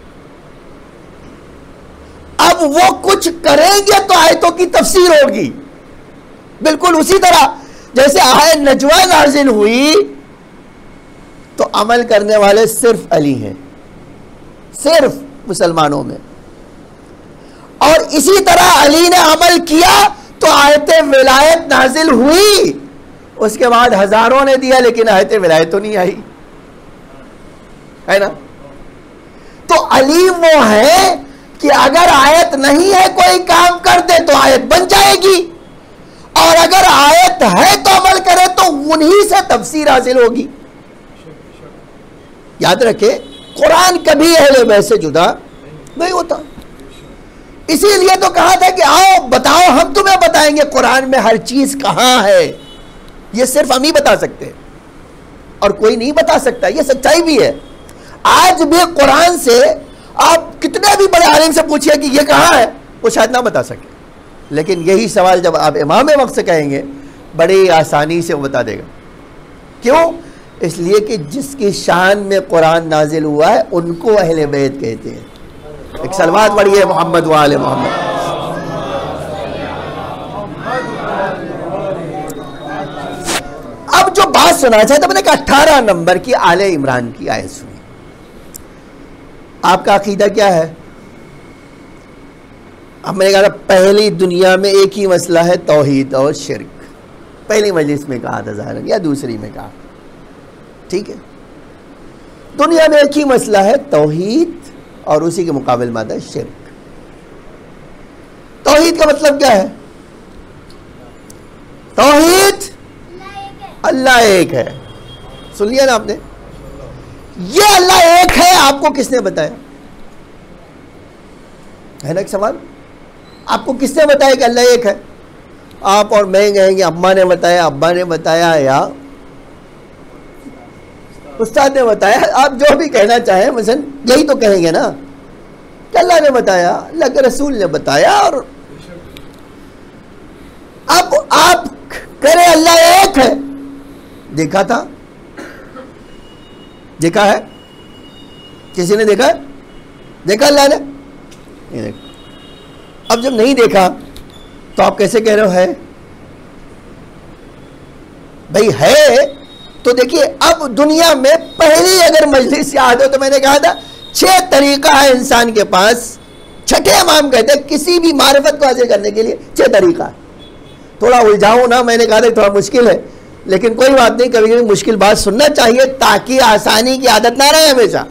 اب وہ کچھ کریں گے تو آیتوں کی تفسیر ہوگی، بالکل اسی طرح جیسے آیت نجوہ نازل ہوئی تو عمل کرنے والے صرف علی ہیں، صرف مسلمانوں میں، اور اسی طرح علی نے عمل کیا تو آیت ولایت نازل ہوئی، اس کے بعد ہزاروں نے دیا لیکن آیت ولایت تو نہیں آئی، ہے نا۔ تو علی وہ ہے کہ اگر آیت نہیں ہے کوئی کام کر دے تو آیت بن جائے گی، اور اگر آیت ہے تو عمل کرے تو انہی سے تفسیر حاصل ہوگی۔ یاد رکھے قرآن کبھی اہل بیت سے جدا نہیں ہوتا، اسی لیے تو کہا تھا کہ آؤ بتاؤ، ہم تمہیں بتائیں گے قرآن میں ہر چیز کہاں ہے، یہ صرف ہم ہی بتا سکتے ہیں اور کوئی نہیں بتا سکتا، یہ سچائی بھی ہے۔ آج بھی قرآن سے آپ کتنے بھی بڑے عالم سے پوچھئے کہ یہ کہاں ہے، وہ شاید نہ بتا سکے، لیکن یہی سوال جب آپ امام وقت سے کہیں گے بڑی آسانی سے وہ بتا دے گا۔ کیوں؟ اس لیے کہ جس کی شان میں قرآن نازل ہوا ہے ان کو اہل بیت کہتے ہیں۔ ایک صلوات پڑھیے محمد و آل محمد۔ اب جو بات سنا چاہتا میں نے کہا 18 نمبر کی آل عمران کی آیت سنی، آپ کا عقیدہ کیا ہے؟ اب میں نے کہا پہلی دنیا میں ایک ہی مسئلہ ہے توحید اور شرک، پہلی مجلس میں کہا تھا ظاہر یا دوسری میں کہا، ٹھیک ہے، دنیا میں ایک ہی مسئلہ ہے توحید اور اسی کے مقابل مادہ شرک۔ توحید کا مطلب کیا ہے؟ توحید اللہ ایک ہے، سن لیا نا آپ نے، یہ اللہ ایک ہے آپ کو کس نے بتایا؟ ہے نا ایک سوال، آپ کو کس نے بتایا کہ اللہ ایک ہے؟ آپ اور میں کہیں گے اماں نے بتایا، ابا نے بتایا، یا استاد نے بتایا، آپ جو بھی کہنا چاہیں، مثلا یہی تو کہیں گے نا کہ اللہ نے بتایا، اللہ کے رسول نے بتایا. اور اب آپ کرے اللہ ایک ہے، دیکھا تھا؟ دیکھا ہے؟ کسی نے دیکھا ہے؟ دیکھا اللہ نے؟ نہیں دیکھا. اب جب نہیں دیکھا تو آپ کیسے کہہ رہے ہو ہے؟ بھائی ہے تو دیکھیے، اب دنیا میں پہلی اگر مجلس یاد ہو تو میں نے کہا تھا 6 طریقہ ہے انسان کے پاس. چھٹے امام کہتے ہیں کسی بھی معرفت کو حاصل کرنے کے لیے 6 طریقہ ہے. تھوڑا الجھاؤں نا، میں نے کہا تھا تھوڑا مشکل ہے، لیکن کوئی بات نہیں، کبھی کبھی مشکل بات سننا چاہیے تاکہ آسانی کی عادت نہ رہے ہمیشہ.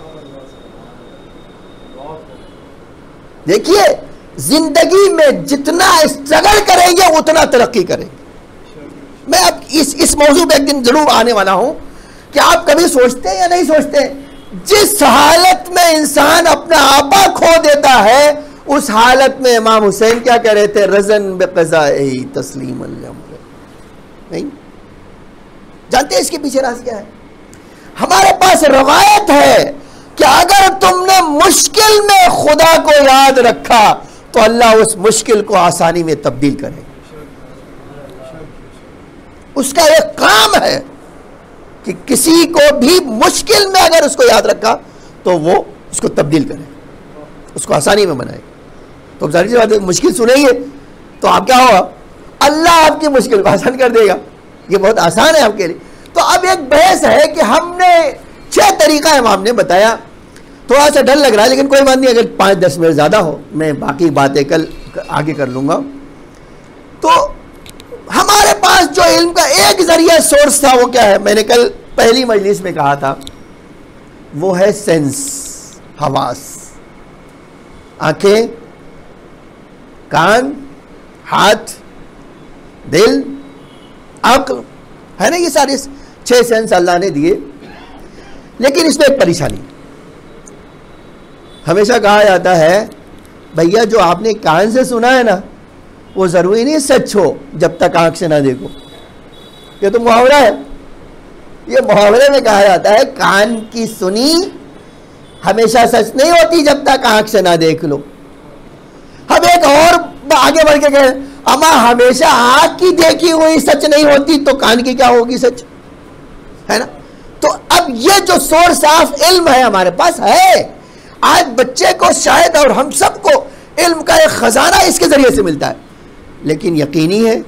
دیکھیے زندگی میں جتنا اسٹرگل کریں گے اتنا ترقی کریں گے. میں اب اس موضوع پہ ایک دن ضرور آنے والا ہوں کہ آپ کبھی سوچتے ہیں یا نہیں سوچتے، جس حالت میں انسان اپنا آپا کھو دیتا ہے اس حالت میں امام حسین کیا کہہ رہے تھے؟ رضن بقضائہ تسلیما لامر. نہیں جانتے اس کے پیچھے راز کیا ہے؟ ہمارے پاس روایت ہے کہ اگر تم نے مشکل میں خدا کو یاد رکھا تو اللہ اس مشکل کو آسانی میں تبدیل کرے. اس کا ایک کام ہے کہ کسی کو بھی مشکل میں اگر اس کو یاد رکھا تو وہ اس کو تبدیل کرے، اس کو آسانی میں بنائے. تو ظاہر سی بات ہے مشکل سنیں گے تو آپ کیا ہوگا؟ اللہ آپ کی مشکل کو آسان کر دے گا. یہ بہت آسان ہے آپ کے لیے. تو اب ایک بحث ہے کہ ہم نے 6 طریقہ امام نے بتایا. تھوڑا سا ڈر لگ رہا ہے لیکن کوئی بات نہیں، اگر 5-10 منٹ زیادہ ہو میں باقی باتیں کل آگے کر لوں گا. تو ہمارے پاس جو علم کا ایک ذریعہ سورس تھا وہ کیا ہے؟ میں نے کل پہلی مجلس میں کہا تھا، وہ ہے سینس، حواس. آنکھیں، کان، ہاتھ، دل، عقل، ہے نا؟ یہ سارے 6 سینس اللہ نے دیے. لیکن اس میں ایک پریشانی، ہمیشہ کہا جاتا ہے بھیا جو آپ نے کان سے سنا ہے نا وہ ضروری نہیں سچ ہو جب تک آنکھ سے نہ دیکھو. یہ تو محاورہ ہے. یہ محاورے میں کہا جاتا ہے کان کی سنی ہمیشہ سچ نہیں ہوتی جب تک آنکھ سے نہ دیکھ لو. ہم ایک اور آگے بڑھ کے کہیں اما ہمیشہ آنکھ کی دیکھی ہوئی سچ نہیں ہوتی تو کان کی کیا ہوگی سچ، ہے نا؟ تو اب یہ جو سورس آف علم ہے ہمارے پاس ہے، آج بچے کو شاید اور ہم سب کو علم کا ایک خزانہ اس کے ذریعے سے ملتا ہے. لیکن یقینی ہے؟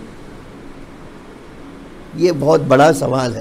یہ بہت بڑا سوال ہے.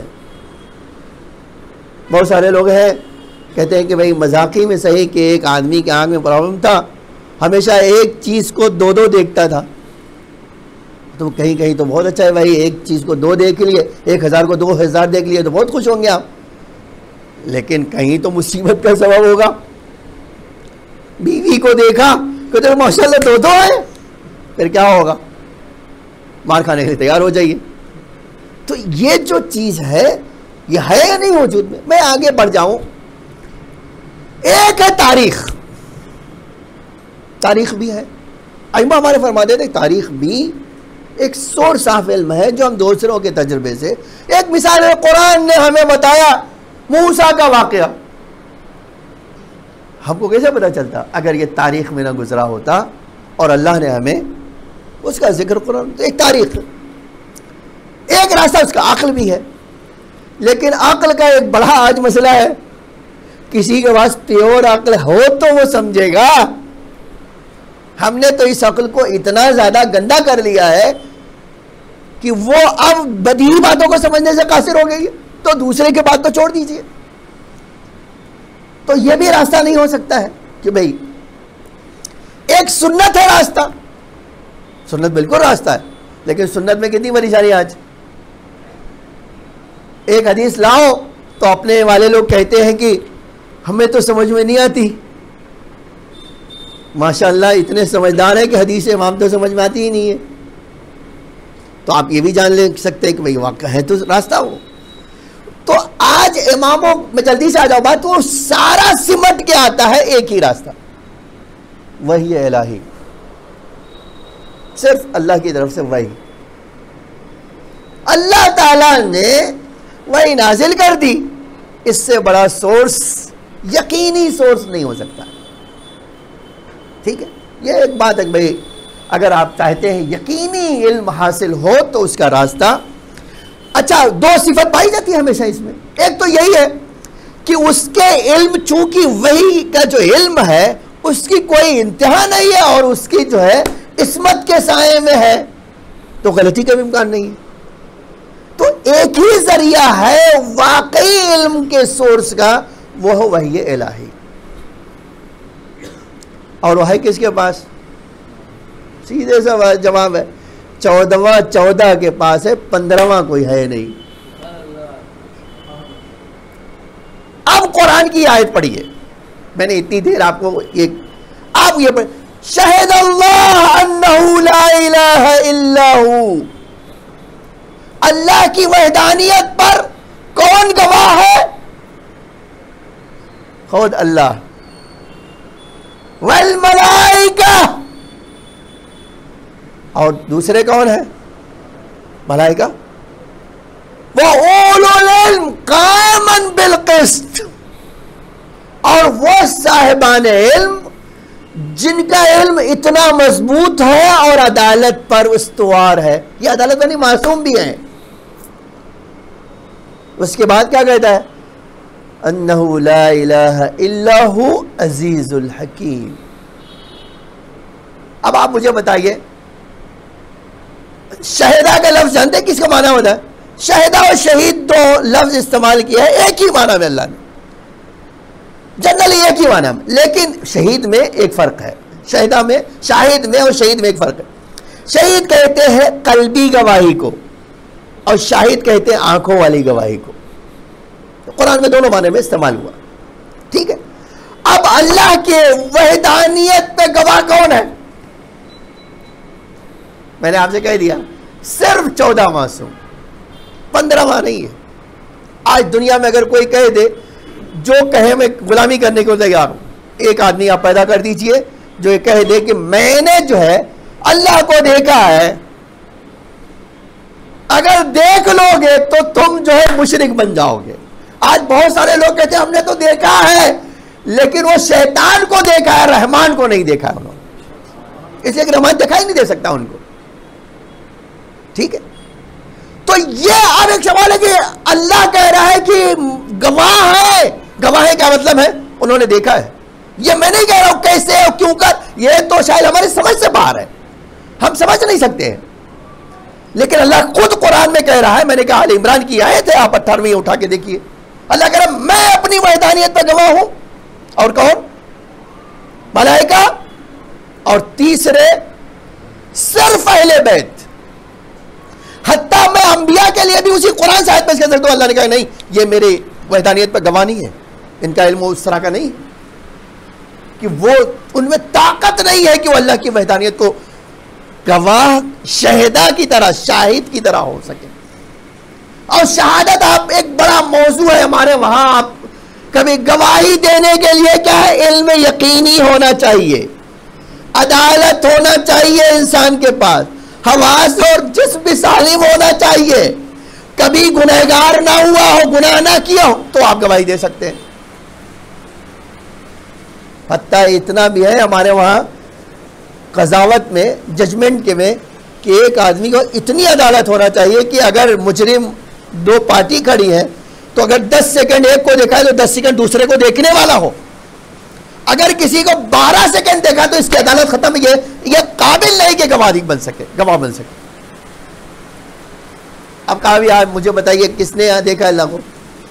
بہت سارے لوگ ہیں کہتے ہیں کہ بھئی مذاقی میں صحیح کہ ایک آدمی کے آنکھ میں پرابلم تھا، ہمیشہ ایک چیز کو 2 دیکھتا تھا. تو کہیں کہیں تو بہت اچھا ہے بھائی، ایک چیز کو 2 دیکھ لیے، 1000 کو 2000 دیکھ لیے تو بہت خوش ہوں گے آپ. لیکن کہیں تو مصیبت کا سبب ہوگا. بیوی کو دیکھا کہ ماشاءاللہ 2 ہیں، پھر کیا ہوگا؟ مار کھانے کے لیے تیار ہو جائیے. تو یہ جو چیز ہے یہ ہے یا نہیں وجود میں؟ میں آگے بڑھ جاؤں. ایک ہے تاریخ. تاریخ بھی ہے. ائمہ ہمارے فرماتے تھے تاریخ بھی ایک سورس آف علم ہے جو ہم دوسروں کے تجربے سے. ایک مثال ہے، قرآن نے ہمیں بتایا موسیٰ کا واقعہ. ہم کو کیسے پتا چلتا اگر یہ تاریخ میں نہ گزرا ہوتا اور اللہ نے ہمیں اس کا ذکر قرآن. ایک تاریخ، ایک راستہ اس کا عقل بھی ہے. لیکن عقل کا ایک بڑا آج مسئلہ ہے، کسی کے پاس پیور عقل ہو تو وہ سمجھے گا. ہم نے تو اس عقل کو اتنا زیادہ گندا کر لیا ہے کہ وہ اب بدیہی باتوں کو سمجھنے سے قاصر ہو گئی ہے، تو دوسرے کے بات تو چھوڑ دیجئے. تو یہ بھی راستہ نہیں ہو سکتا ہے کہ بھئی ایک سنت ہے راستہ. سنت بالکل راستہ ہے، لیکن سنت میں کتنی پریشانی آج. ایک حدیث لاؤ تو اپنے والے لوگ کہتے ہیں کہ ہمیں تو سمجھ میں نہیں آتی. ماشاءاللہ اتنے سمجھدار ہیں کہ حدیث امام تو سمجھ میں آتی ہی نہیں ہے. تو آپ یہ بھی جان لے سکتے ہیں کہ بھئی واقعہ ہے تو راستہ ہو. تو آج اماموں میں جلدی سے آ جاؤ بات، وہ سارا سمٹ کے آتا ہے ایک ہی راستہ، وحی الہی، صرف اللہ کی طرف سے وحی. اللہ تعالیٰ نے وحی نازل کر دی، اس سے بڑا سورس، یقینی سورس نہیں ہو سکتا. ٹھیک ہے، یہ ایک بات ہے بھائی، اگر آپ چاہتے ہیں یقینی علم حاصل ہو تو اس کا راستہ. اچھا، دو صفت پائی جاتی ہے ہمیشہ اس میں. ایک تو یہی ہے کہ اس کے علم، چونکہ وحی کا جو علم ہے اس کی کوئی انتہا نہیں ہے اور اس کی جو ہے عصمت کے سائے میں ہے، تو غلطی کا بھی امکان نہیں ہے. تو ایک ہی ذریعہ ہے واقعی علم کے سورس کا، وہ ہے وحی الہی. اور وہ ہے کس کے پاس؟ سیدھے سا جواب ہے 14 کے پاس ہے، 15واں کوئی ہے نہیں. اب قرآن کی آیت پڑھیے، میں نے اتنی دیر آپ کو آپ یہ پڑھ، شہد اللہ انہ لا الہ الا ہو، اللہ کی وحدانیت پر کون گواہ ہے؟ خود اللہ. والملائکہ، اور دوسرے کون ہے؟ ملائکہ. وَأُولُو الْعِلْمِ قَائِمًا بِالْقِسْطِ، اور وہ صاحبان علم جن کا علم اتنا مضبوط ہے اور عدالت پر استوار ہے. یہ عدالت میں نہیں، معصوم بھی ہیں. اس کے بعد کیا کہتا ہے؟ انہو لا الہ الا ہو عزیز الحکیم. اب آپ مجھے بتائیے، شہدہ کا لفظ جانتے کس کا معنی ہوتا ہے؟ شہدہ اور شہید دو لفظ استعمال کیا ہے، ایک ہی معنی میں اللہ نے، جنرلی ایک ہی معنی میں، لیکن شہید میں ایک فرق ہے. شہدہ میں، شاہد میں اور شہید میں ایک فرق ہے. شہید کہتے ہیں قلبی گواہی کو اور شاہد کہتے ہیں آنکھوں والی گواہی کو. قرآن میں دونوں معنی میں استعمال ہوا. ٹھیک ہے، اب اللہ کے وحدانیت پہ گواہ کون ہے؟ میں نے آپ سے کہہ دیا صرف 14 معصوم، 15واں نہیں ہے. آج دنیا میں اگر کوئی کہہ دے، جو کہے میں غلامی کرنے کو تیار ہوں. ایک آدمی آپ پیدا کر دیجئے جو یہ کہہ دے کہ میں نے جو ہے اللہ کو دیکھا ہے. اگر دیکھ لو گے تو تم جو ہے مشرک بن جاؤ گے. آج بہت سارے لوگ کہتے ہیں ہم نے تو دیکھا ہے، لیکن وہ شیطان کو دیکھا ہے، رحمان کو نہیں دیکھا ہے انہوں نے، اس لیے کہ رحمان دکھائی نہیں دے سکتا ان کو. ٹھیک ہے، تو یہ اب ایک سوال ہے کہ اللہ کہہ رہا ہے کہ گواہ ہے. گواہ ہے کیا مطلب ہے؟ انہوں نے دیکھا ہے. یہ میں نہیں کہہ رہا ہوں کیسے اور کیوں کر، یہ تو شاید ہماری سمجھ سے باہر ہے، ہم سمجھ نہیں سکتے ہیں. لیکن اللہ خود قرآن میں کہہ رہا ہے. میں نے کہا آل عمران کی آیت ہے، آپ 18ویں اٹھا کے دیکھیے. اللہ کہہ رہا ہے میں اپنی وحدانیت پہ گواہ ہوں. اور کون؟ ملائکہ. اور تیسرے صرف اہل بیت. حتیٰ میں انبیاء کے لیے بھی اسی قرآن سے آیت پیش کر سکتا ہوں. اللہ نے کہا نہیں، یہ میری وحدانیت پہ گواہ نہیں ہے، ان کا علم اس طرح کا نہیں کہ وہ، ان میں طاقت نہیں ہے کہ وہ اللہ کی وحدانیت کو گواہ شہدہ کی طرح، شاہد کی طرح ہو سکے. اور شہادت آپ ایک بڑا موضوع ہے ہمارے وہاں. آپ کبھی گواہی دینے کے لیے کیا ہے؟ علم یقینی ہونا چاہیے، عدالت ہونا چاہیے انسان کے پاس، حواس اور جسم بھی سالم ہونا چاہیے، کبھی گنہگار نہ ہوا ہو، گناہ نہ کیا ہو، تو آپ گواہی دے سکتے ہیں. حتیٰ اتنا بھی ہے ہمارے وہاں قضاوت میں، ججمنٹ کے میں، کہ ایک آدمی کو اتنی عدالت ہونا چاہیے کہ اگر مجرم دو پارٹی کھڑی ہے تو اگر 10 سیکنڈ ایک کو دیکھا ہے تو 10 سیکنڈ دوسرے کو دیکھنے والا ہو. اگر کسی کو 12 سیکنڈ دیکھا تو اس کی عدالت ختم. یہ قابل نہیں کہ گواہ بن سکے. اب کہا بھی آپ مجھے بتائیے کس نے یہاں دیکھا اللہ کو؟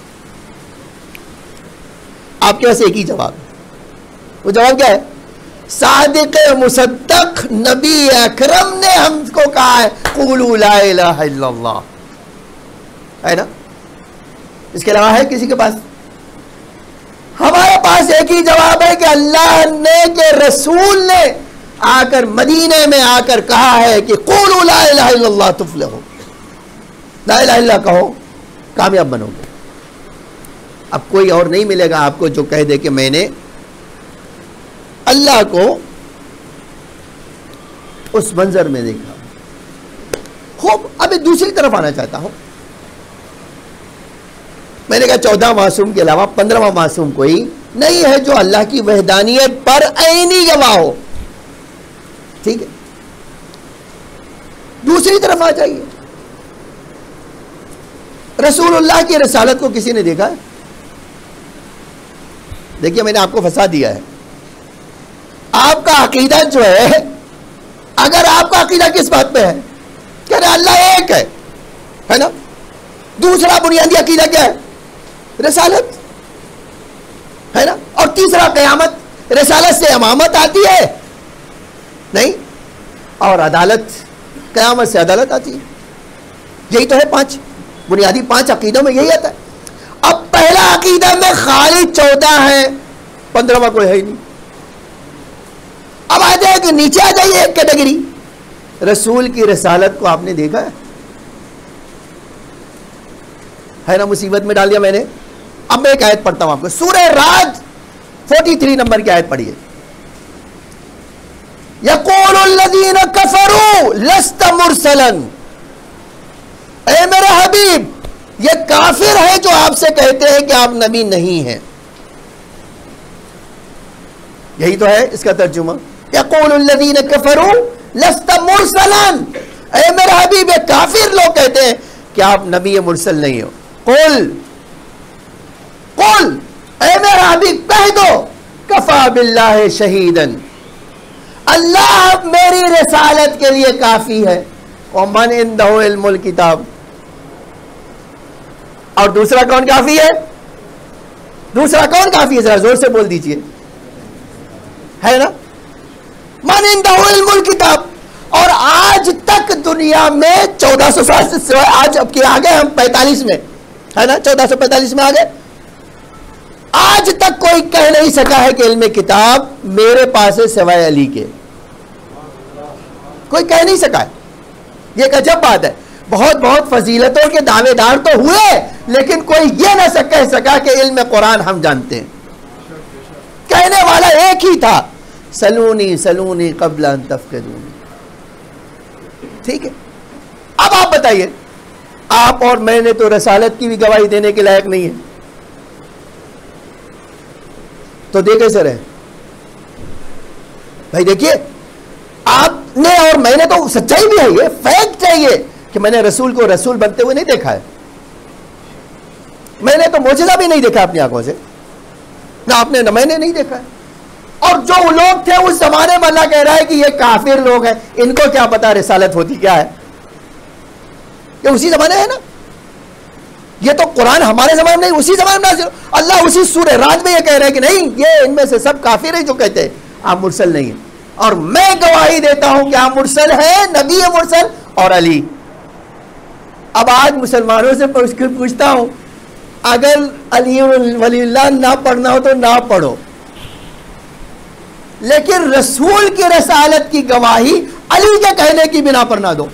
آپ کے پاس ایک ہی جواب ہے. وہ جواب کیا ہے؟ صادق مصدق نبی اکرم نے ہم کو کہا ہے قولوا لا الہ الا اللہ، ہے نا؟ اس کے علاوہ ہے کسی کے پاس؟ ہمارے پاس ایک ہی جواب ہے کہ اللہ نے کہ رسول نے آ کر مدینے میں آ کر کہا ہے کہ قولوا لا الہ الا اللہ تفلحوا، لا الہ الا اللہ کہو کامیاب بنو گے. اب کوئی اور نہیں ملے گا آپ کو جو کہہ دے کہ میں نے اللہ کو اس منظر میں دیکھا. خوب ابھی دوسری طرف آنا چاہتا ہوں. میں نے کہا 14 معصوم کے علاوہ 15واں معصوم کوئی نہیں ہے جو اللہ کی وحدانیت پر عینی گواہ ہو. ٹھیک ہے, دوسری طرف آ جائیے. رسول اللہ کی رسالت کو کسی نے دیکھا ہے؟ دیکھیے میں نے آپ کو پھنسا دیا ہے. آپ کا عقیدہ جو ہے, اگر آپ کا عقیدہ کس بات پہ ہے کہ اللہ ایک ہے نا, دوسرا بنیادی عقیدہ کیا ہے؟ رسالت ہے نا, اور تیسرا قیامت. رسالت سے امامت آتی ہے نہیں, اور عدالت, قیامت سے عدالت آتی ہے. یہی تو ہے 5 بنیادی 5 عقیدوں میں یہی آتا ہے. اب پہلا عقیدہ میں خالی 14 ہے, 15واں کوئی ہے ہی نہیں. اب آ جائے کہ نیچے آ جائیے ایک کیٹیگری, رسول کی رسالت کو آپ نے دیکھا ہے نا, مصیبت میں ڈال دیا میں نے. اب میں ایک آیت پڑھتا ہوں آپ کو, سورہ راج 43 نمبر کی آیت پڑھیے. یقول الذین کفروا لست مرسلا, اے میرے حبیب یہ کافر ہے جو آپ سے کہتے ہیں کہ آپ نبی نہیں ہیں. یہی تو ہے اس کا ترجمہ. یقول الذین کفروا لست مرسلا, اے میرے حبیب یہ کافر لوگ کہتے ہیں کہ آپ نبی مرسل نہیں ہو. قل اے میرے حبیب کہہ دو, کفا باللہ شہیدا, اللہ میری رسالت کے لیے کافی ہے. ومن عندہ علم الکتاب, اور دوسرا کون کافی ہے؟ دوسرا کون کافی ہے؟ ذرا زور سے بول دیجئے, ہے نا, من عندہ علم الکتاب. اور آج تک دنیا میں 1400 سال سے سوائے, آج اب کے آگے ہم 45 میں ہے نا, 1445 میں آگے, آج تک کوئی کہہ نہیں سکا ہے کہ علم کتاب میرے پاس ہے سوائے علی کے. کوئی کہہ نہیں سکا ہے. یہ ایک عجب بات ہے. بہت بہت فضیلتوں کے دعوے دار تو ہوئے, لیکن کوئی یہ نہ کہہ سکا کہ علم قرآن ہم جانتے ہیں. کہنے والا ایک ہی تھا, سلونی سلونی قبل ان تفقدونی. ٹھیک ہے, اب آپ بتائیے, آپ اور میں نے تو رسالت کی بھی گواہی دینے کے لائق نہیں ہے, تو دے کیسے رہے بھائی؟ دیکھیے آپ نے اور میں نے تو سچائی بھی ہے, یہ فیکٹ ہے یہ کہ میں نے رسول کو رسول بنتے ہوئے نہیں دیکھا ہے. میں نے تو معجزہ بھی نہیں دیکھا اپنی آنکھوں سے, نہ آپ نے نہ میں نے نہیں دیکھا ہے. اور جو لوگ تھے اس زمانے میں اللہ کہہ رہا ہے کہ یہ کافر لوگ ہیں, ان کو کیا پتا رسالت ہوتی کیا ہے. یہ اسی زمانے ہے نا, یہ تو قرآن ہمارے زمانے میں نہیں, اسی زمانے میں نازل. اللہ اسی سورہ راج میں یہ کہہ رہا ہے کہ نہیں, یہ ان میں سے سب کافر ہیں جو کہتے ہیں آپ مرسل نہیں ہیں. اور میں گواہی دیتا ہوں کہ آپ مرسل ہیں, نبی مرسل اور علی. اب آج مسلمانوں سے پوچھتا ہوں, اگر علی ولی اللہ نہ پڑھنا ہو تو نہ پڑھو, لیکن رسول کی رسالت کی گواہی علی کے کہنے کی بنا پر نہ دو.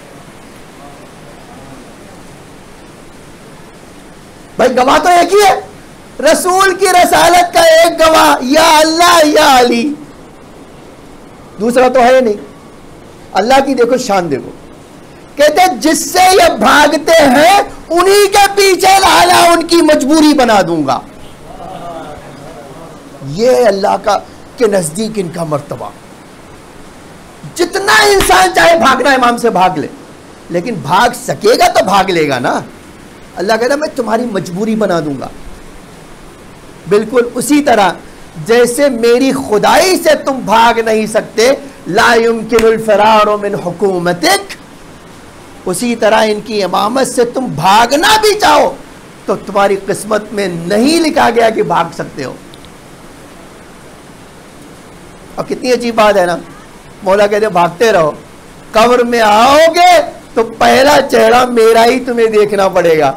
بھائی گواہ تو ایک ہی ہے, رسول کی رسالت کا ایک گواہ یا اللہ یا علی, دوسرا تو ہے نہیں. اللہ کی دیکھو شان دیکھو, کہتے جس سے یہ بھاگتے ہیں انہی کے پیچھے لالا ان کی مجبوری بنا دوں گا. یہ اللہ کا کے نزدیک ان کا مرتبہ. جتنا انسان چاہے بھاگنا امام سے بھاگ لے, لیکن بھاگ سکے گا تو بھاگ لے گا نا. اللہ کہتا میں تمہاری مجبوری بنا دوں گا. بالکل اسی طرح جیسے میری خدائی سے تم بھاگ نہیں سکتے, لا يمکن الفرار من حکومتک, اسی طرح ان کی امامت سے تم بھاگنا بھی چاہو تو تمہاری قسمت میں نہیں لکھا گیا کہ بھاگ سکتے ہو. اب کتنی عجیب بات ہے نا, مولا کہتے بھاگتے رہو, قبر میں آؤ گے تو پہلا چہرہ میرا ہی تمہیں دیکھنا پڑے گا,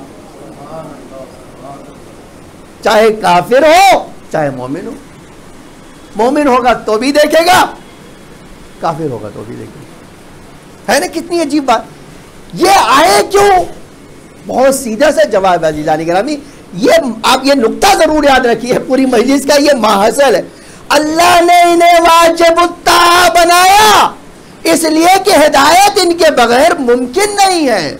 چاہے کافر ہو چاہے مومن ہو. مومن ہوگا تو بھی دیکھے گا, کافر ہوگا تو بھی دیکھے گا. ہے نا کتنی عجیب بات. یہ آئے کیوں؟ بہت سیدھا سا جواب ہے عزیزان گرامی, یہ آپ یہ نقطہ ضرور یاد رکھیے، پوری مجلس کا یہ ماحصل ہے، اللہ نے انہیں واجب الطاعہ بنایا اس لیے کہ ہدایت ان کے بغیر ممکن نہیں ہے،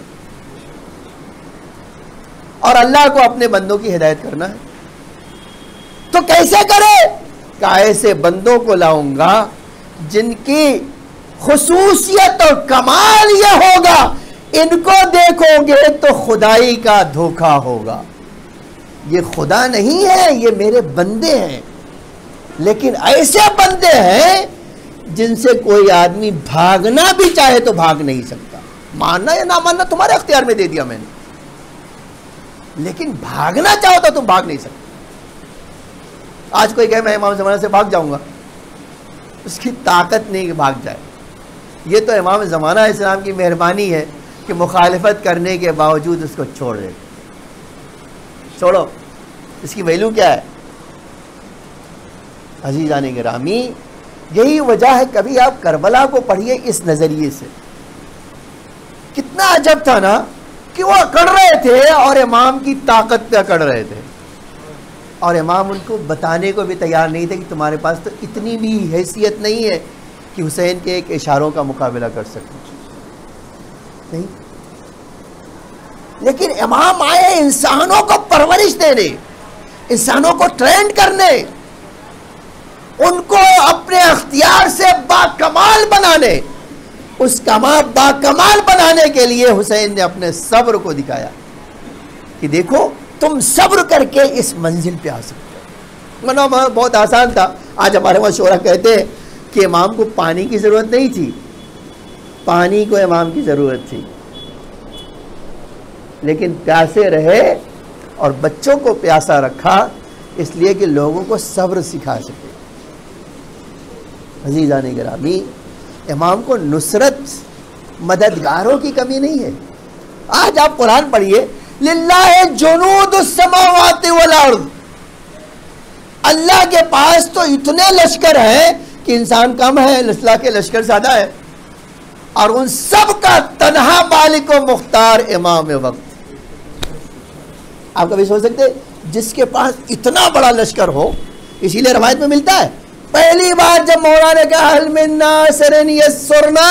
اور اللہ کو اپنے بندوں کی ہدایت کرنا ہے تو کیسے کرے؟ کہ ایسے بندوں کو لاؤں گا جن کی خصوصیت اور کمال یہ ہوگا، ان کو دیکھو گے تو خدائی کا دھوکہ ہوگا، یہ خدا نہیں ہے، یہ میرے بندے ہیں، لیکن ایسے بندے ہیں جن سے کوئی آدمی بھاگنا بھی چاہے تو بھاگ نہیں سکتا، ماننا یا نہ ماننا تمہارے اختیار میں دے دیا میں نے، لیکن بھاگنا چاہو تو تم بھاگ نہیں سکتے۔ آج کوئی کہے میں امام زمانہ سے بھاگ جاؤں گا، اس کی طاقت نہیں کہ بھاگ جائے، یہ تو امام زمانہ اسلام کی مہربانی ہے کہ مخالفت کرنے کے باوجود اس کو چھوڑ دے، چھوڑو، اس کی ویلیو کیا ہے؟ عزیزان گرامی، یہی وجہ ہے، کبھی آپ کربلا کو پڑھیے اس نظریے سے، کتنا عجب تھا نا کہ وہ اکڑ رہے تھے اور امام کی طاقت پہ اکڑ رہے تھے، اور امام ان کو بتانے کو بھی تیار نہیں تھے کہ تمہارے پاس تو اتنی بھی حیثیت نہیں ہے کہ حسین کے ایک اشاروں کا مقابلہ کر سکتے نہیں، لیکن امام آئے انسانوں کو پرورش دینے، انسانوں کو ٹرینڈ کرنے، ان کو اپنے اختیار سے باکمال بنانے، اس باکمال بنانے کے لیے حسین نے اپنے صبر کو دکھایا کہ دیکھو تم صبر کر کے اس منزل پہ آ سکتے ہو، بہت آسان تھا۔ آج ہمارے وہاں شعرا کہتے ہیں کہ امام کو پانی کی ضرورت نہیں تھی، پانی کو امام کی ضرورت تھی، لیکن پیاسے رہے اور بچوں کو پیاسا رکھا اس لیے کہ لوگوں کو صبر سکھا سکے۔ عزیزان گرامی، امام کو نصرت مددگاروں کی کمی نہیں ہے۔ آج آپ قرآن پڑھیے، للہ جنود السماوات والارض، اللہ کے پاس تو اتنے لشکر ہیں کہ انسان کم ہے، اللہ کے لشکر زیادہ ہے، اور ان سب کا تنہا مالک و مختار امام وقت۔ آپ کبھی سوچ سکتے جس کے پاس اتنا بڑا لشکر ہو، اسی لیے روایت میں ملتا ہے پہلی بار جب مولا نے کہا هل من ناصر یسرنا،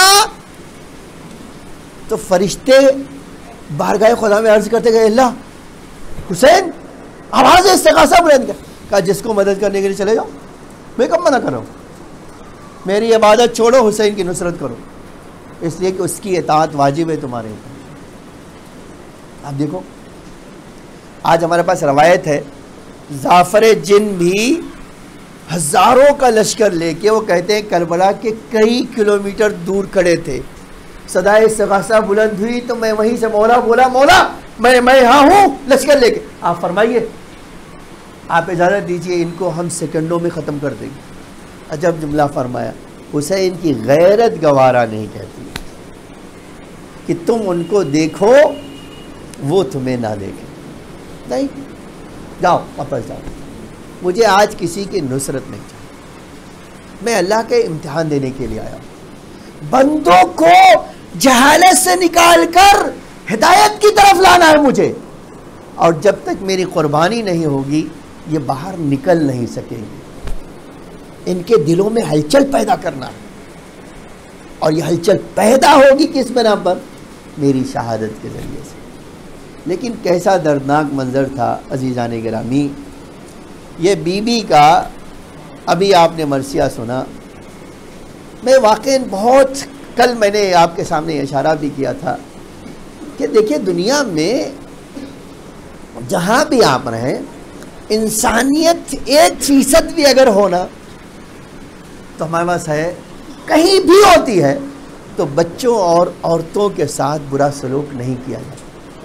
تو فرشتے بارگاہ خدا میں عرض کرتے گئے، اللہ حسین، آواز استغاثہ بلند کر، کہا جس کو مدد کرنے کے لیے چلے جاؤ، میں کب منع کر رہا ہوں، میری عبادت چھوڑو، حسین کی نصرت کرو، اس لیے کہ اس کی اطاعت واجب ہے تمہارے اوپر۔ آپ دیکھو آج ہمارے پاس روایت ہے، جعفر جن بھی ہزاروں کا لشکر لے کے، وہ کہتے ہیں کربلا کے کئی کلومیٹر دور کھڑے تھے، صدائے استغاثہ بلند ہوئی تو میں وہیں سے مولا بولا، مولا میں یہاں ہوں لشکر لے کے، آپ فرمائیے، آپ اجازت دیجئے، ان کو ہم سیکنڈوں میں ختم کر دیں گے۔ عجب جملہ فرمایا، حسین کی غیرت گوارا نہیں کہتی کہ تم ان کو دیکھو وہ تمہیں نہ دیکھیں، نہیں، جاؤ واپس جاؤ، مجھے آج کسی کی نصرت نہیں چاہیے، میں اللہ کے امتحان دینے کے لیے آیا ہوں، بندوں کو جہالت سے نکال کر ہدایت کی طرف لانا ہے مجھے، اور جب تک میری قربانی نہیں ہوگی یہ باہر نکل نہیں سکیں گے، ان کے دلوں میں ہلچل پیدا کرنا ہے، اور یہ ہلچل پیدا ہوگی کس بنا پر؟ میری شہادت کے ذریعے سے۔ لیکن کیسا دردناک منظر تھا عزیزان گرامی، یہ بی بی کا، ابھی آپ نے مرثیہ سنا، میں واقعاً بہت، کل میں نے آپ کے سامنے اشارہ بھی کیا تھا کہ دیکھیں دنیا میں جہاں بھی آپ رہیں، انسانیت 1% بھی اگر ہونا تو ہمارے پاس ہے، کہیں بھی ہوتی ہے تو بچوں اور عورتوں کے ساتھ برا سلوک نہیں کیا جاتا۔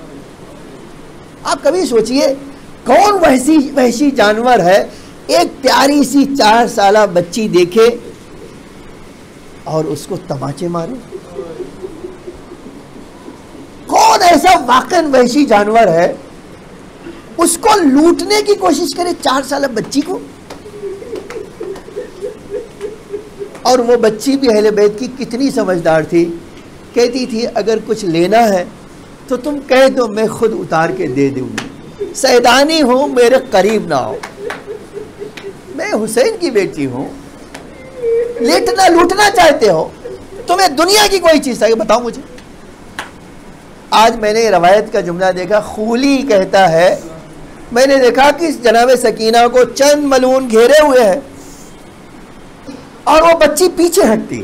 آپ کبھی سوچئے کون وحشی جانور ہے ایک پیاری سی 4 سالہ بچی دیکھے اور اس کو تماچے مارے؟ کون ایسا واقعاً وحشی جانور ہے اس کو لوٹنے کی کوشش کرے 4 سالہ بچی کو؟ اور وہ بچی بھی اہل بیت کی کتنی سمجھدار تھی، کہتی تھی اگر کچھ لینا ہے تو تم کہہ دو، میں خود اتار کے دے دوں گی، سیدانی ہوں، میرے قریب نہ ہو، میں حسین کی بیٹی ہوں، لیٹنا لوٹنا چاہتے ہو، تمہیں دنیا کی کوئی چیز چاہیے بتاؤ مجھے۔ آج میں نے روایت کا جملہ دیکھا، خولی کہتا ہے میں نے دیکھا کہ جناب سکینہ کو چند ملعون گھیرے ہوئے ہیں اور وہ بچی پیچھے ہٹتی،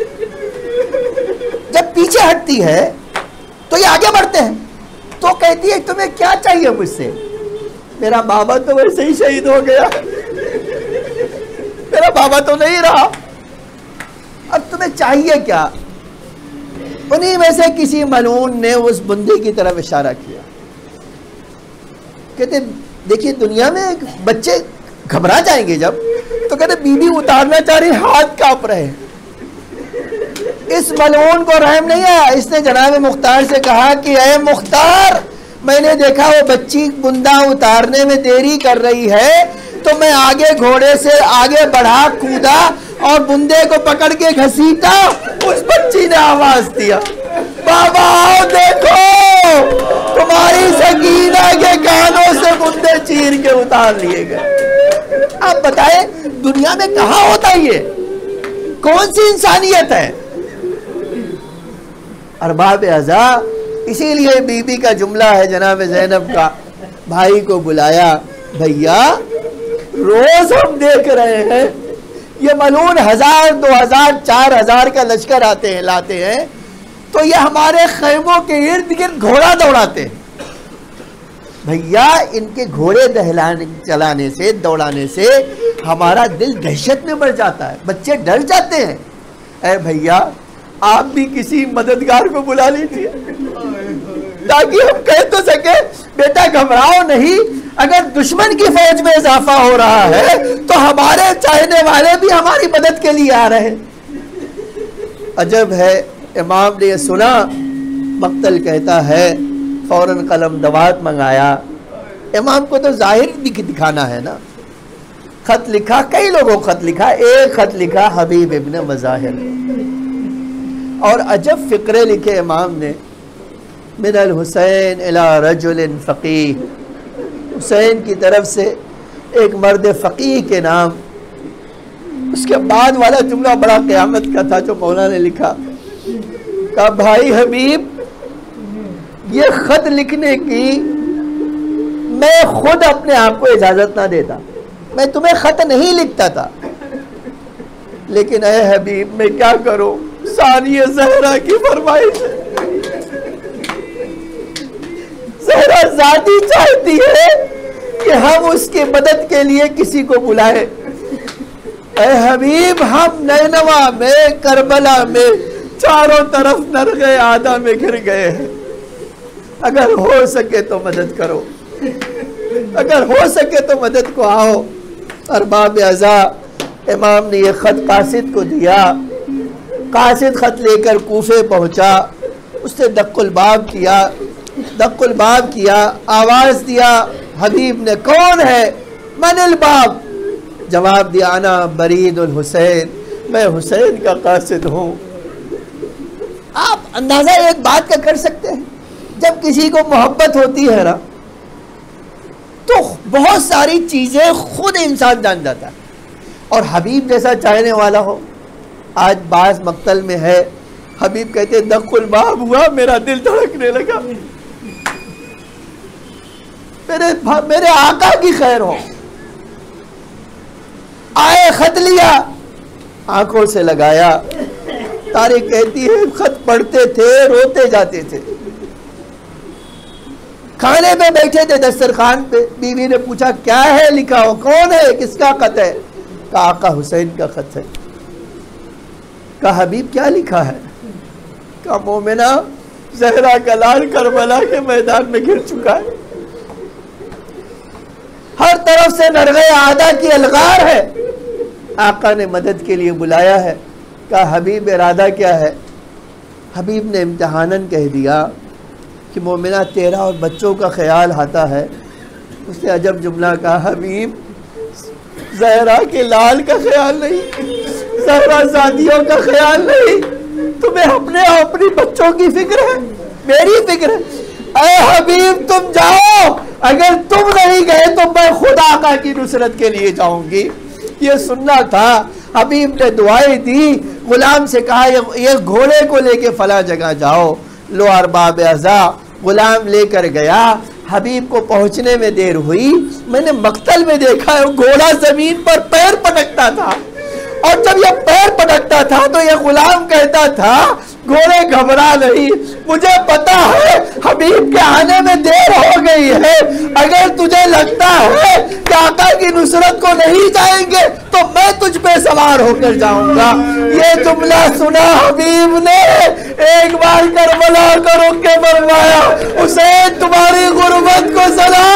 جب پیچھے ہٹتی ہے تو یہ آگے بڑھتے ہیں، تو کہتی ہے تمہیں کیا چاہیے مجھ سے؟ میرا بابا تو ویسے ہی شہید ہو گیا، میرا بابا تو نہیں رہا، اب تمہیں چاہیے کیا؟ انہی میں سے کسی ملعون نے اس بندے کی طرف اشارہ کیا، کہتے دیکھیے دنیا میں بچے گھبرا جائیں گے جب، تو کہتے بی بی اتارنا چاہ رہی، ہاتھ کانپ رہے۔ اس ملعون کو رحم نہیں آیا، اس نے جناب مختار سے کہا کہ اے مختار، میں نے دیکھا وہ بچی بندہ اتارنے میں دیری کر رہی ہے، تو میں آگے گھوڑے سے آگے بڑھا، کودا اور بندے کو پکڑ کے گھسیٹا۔ اس بچی نے آواز دیا، بابا آؤ دیکھو، تمہاری سکینہ کے کانوں سے بندے چیر کے اتار لیے گئے۔ آپ بتائیں دنیا میں کہاں ہوتا یہ؟ کون سی انسانیت ہے؟ ارباب ازا، اسی لیے بی بی کا جملہ ہے جناب زینب کا، بھائی کو بلایا، بھیا روز ہم دیکھ رہے ہیں یہ ملعون 1000 2000 4000 کا لشکر آتے ہیں لاتے ہیں، تو یہ ہمارے خیموں کے ارد گرد گھوڑا دوڑاتے ہیں۔ بھیا ان کے گھوڑے چلانے سے دوڑانے سے ہمارا دل دہشت میں بڑھ جاتا ہے، بچے ڈر جاتے ہیں۔ اے بھیا آپ بھی کسی مددگار کو بلا لیجیے تاکہ ہم کہہ تو سکے بیٹا گھبراؤ نہیں، اگر دشمن کی فوج میں اضافہ ہو رہا ہے تو ہمارے چاہنے والے بھی ہماری مدد کے لیے آ رہے ہیں۔ عجب ہے، امام نے یہ سنا، مقتل کہتا ہے فوراً قلم دوات منگایا۔ امام کو تو ظاہر دکھانا ہے نا، خط لکھا، کئی لوگوں خط لکھا، ایک خط لکھا حبیب ابن مظاہر، اور عجب فقرے لکھے امام نے، من الحسین الی رجل فقیہ، حسین کی طرف سے ایک مرد فقیہ کے نام۔ اس کے بعد والا جملہ بڑا قیامت کا تھا جو مولانا نے لکھا، کہا بھائی حبیب یہ خط لکھنے کی میں خود اپنے آپ کو اجازت نہ دیتا، میں تمہیں خط نہیں لکھتا تھا، لیکن اے حبیب میں کیا کروں، ثانیہ زہرا کی فرمائش ہے، زہرا ذاتی چاہتی ہے کہ ہم اس کی مدد کے لیے کسی کو بلائے۔ اے حبیب ہم نینوا میں، کربلا میں، چاروں طرف نرغے آدھا میں گھر گئے ہیں، اگر ہو سکے تو مدد کرو، اگر ہو سکے تو مدد کو آؤ۔ ارباب ازا، امام نے یہ خط قاصد کو دیا، قاصد خط لے کر کوفے پہنچا، اس نے دق الباب کیا، آواز دیا، حبیب نے کون ہے؟ من الباب، جواب دیا انا برید الحسین، میں حسین کا قاصد ہوں۔ آپ اندازہ ایک بات کا کر سکتے ہیں، جب کسی کو محبت ہوتی ہے نا تو بہت ساری چیزیں خود انسان جان جاتا ہے، اور حبیب جیسا چاہنے والا ہو۔ آج بعض مقتل میں ہے، حبیب کہتے دق الباب ہوا، میرا دل دھڑکنے لگا، میرے آقا کی خیر ہو۔ آئے خط لیا، آنکھوں سے لگایا، طارق کہتی ہے خط پڑھتے تھے روتے جاتے تھے، کھانے پہ بیٹھے تھے دسترخوان پہ، بیوی نے پوچھا کیا ہے لکھا ہو، کون ہے، کس کا خط ہے؟ کہا آقا حسین کا خط ہے۔ کہا حبیب کیا لکھا ہے؟ کہا مومنہ زہرا کا لال کربلا کے میدان میں گر چکا ہے، ہر طرف سے نرغے آدھا کی الغار ہے، آقا نے مدد کے لیے بلایا ہے۔ کہا حبیب ارادہ کیا ہے؟ حبیب نے امتحاناً کہہ دیا کہ مومنہ تیرا اور بچوں کا خیال آتا ہے۔ اس نے عجب جملہ کہا، حبیب زہرا کے لال کا خیال نہیں، زہرا زادیوں کا خیال نہیں، تمہیں اپنی بچوں کی فکر ہے، میری فکر ہے۔ اے حبیب تم جاؤ، اگر تم نہیں گئے تو میں خود آقا کی نصرت کے لیے جاؤں گی۔ یہ سننا تھا۔ حبیب نے دعائیں دی، غلام سے کہا یہ گھوڑے کو لے کے فلاں جگہ جاؤ۔ لو ارباب اعضا، غلام لے کر گیا۔ حبیب کو پہنچنے میں دیر ہوئی، میں نے مقتل میں دیکھا ہے گھوڑا زمین پر پیر پٹکتا تھا، اور جب یہ پیر پٹکتا تھا تو یہ غلام کہتا تھا گھوڑے گھبرا نہیں، مجھے پتا ہے حبیب کے آنے میں دیر ہو گئی ہے، اگر تجھے لگتا ہے کہ آقا کی نصرت کو نہیں جائیں گے تو میں تجھ پہ سوار ہو کر جاؤں گا۔ یہ جملہ سنا حبیب نے، ایک بار کربلا کو رک کے فرمایا حسین تمہاری غربت کو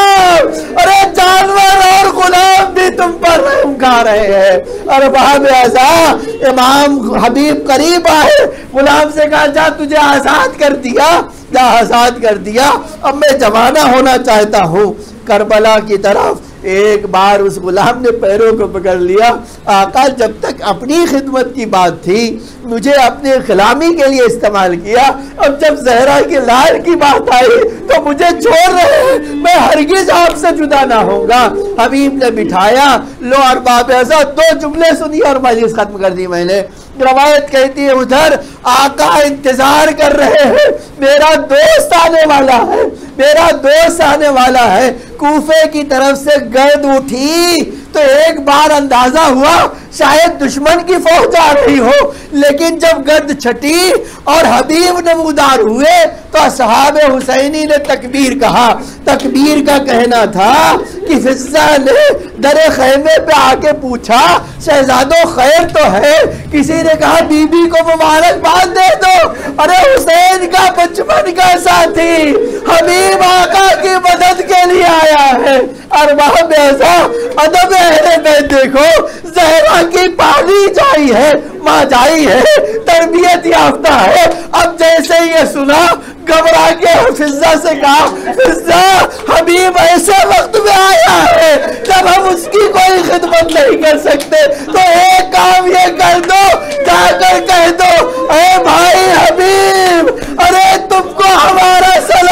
سلام، ارے جانور اور غلام بھی تم پر رحم کھا رہے ہیں۔ ارباب اعضا، امام حبیب قریب آئے، غلام سے کہا جا تجھے آزاد کر دیا، جا آزاد کر دیا، اب میں جوانہ ہونا چاہتا ہوں۔ کربلا کی طرف ایک بار اس غلام نے پیروں کو پکڑ لیا، آقا جب تک اپنی خدمت کی بات تھی مجھے اپنے غلامی کے لیے استعمال کیا، اب جب زہرا کی لال کی بات آئی تو مجھے چھوڑ رہے ہیں، میں ہرگز آپ سے جدا نہ ہوں گا۔ حبیب نے بٹھایا۔ لو ارباب اعضا، دو جملے سنی اور مجلس ختم کر دی میں نے۔ روایت کہتی ہے ادھر آقا انتظار کر رہے ہیں، میرا دوست آنے والا ہے، میرا دوست آنے والا ہے۔ کوفے کی طرف سے گرد اٹھی تو ایک بار اندازہ ہوا شاید دشمن کی فوج آ رہی ہو، لیکن جب گرد چھٹی اور حبیب نمودار ہوئے تو اصحاب حسینی نے تکبیر کہا۔ تکبیر کا کہنا تھا کہ فضہ نے در خیمے پہ آ کے پوچھا شہزادو خیر تو ہے؟ کسی نے کہا بی بی کو مبارکباد دے دو، ارے حسین کا بچپن کا ساتھی حبیب آقا کی مدد کے لیے آیا ہے۔ ارباب اعضا، ادب اہل بیت دیکھو، زہرا کی پالی جائی ہے، ماں جائی ہے، تربیت یافتہ ہے۔ اب جیسے یہ سنا گھبرا کے فضہ سے کہا فضہ حبیب ایسے وقت میں آیا ہے جب ہم اس کی کوئی خدمت نہیں کر سکتے، تو ایک کام یہ کر دو، جا کر کہہ دو اے بھائی حبیب، ارے تم کو ہمارا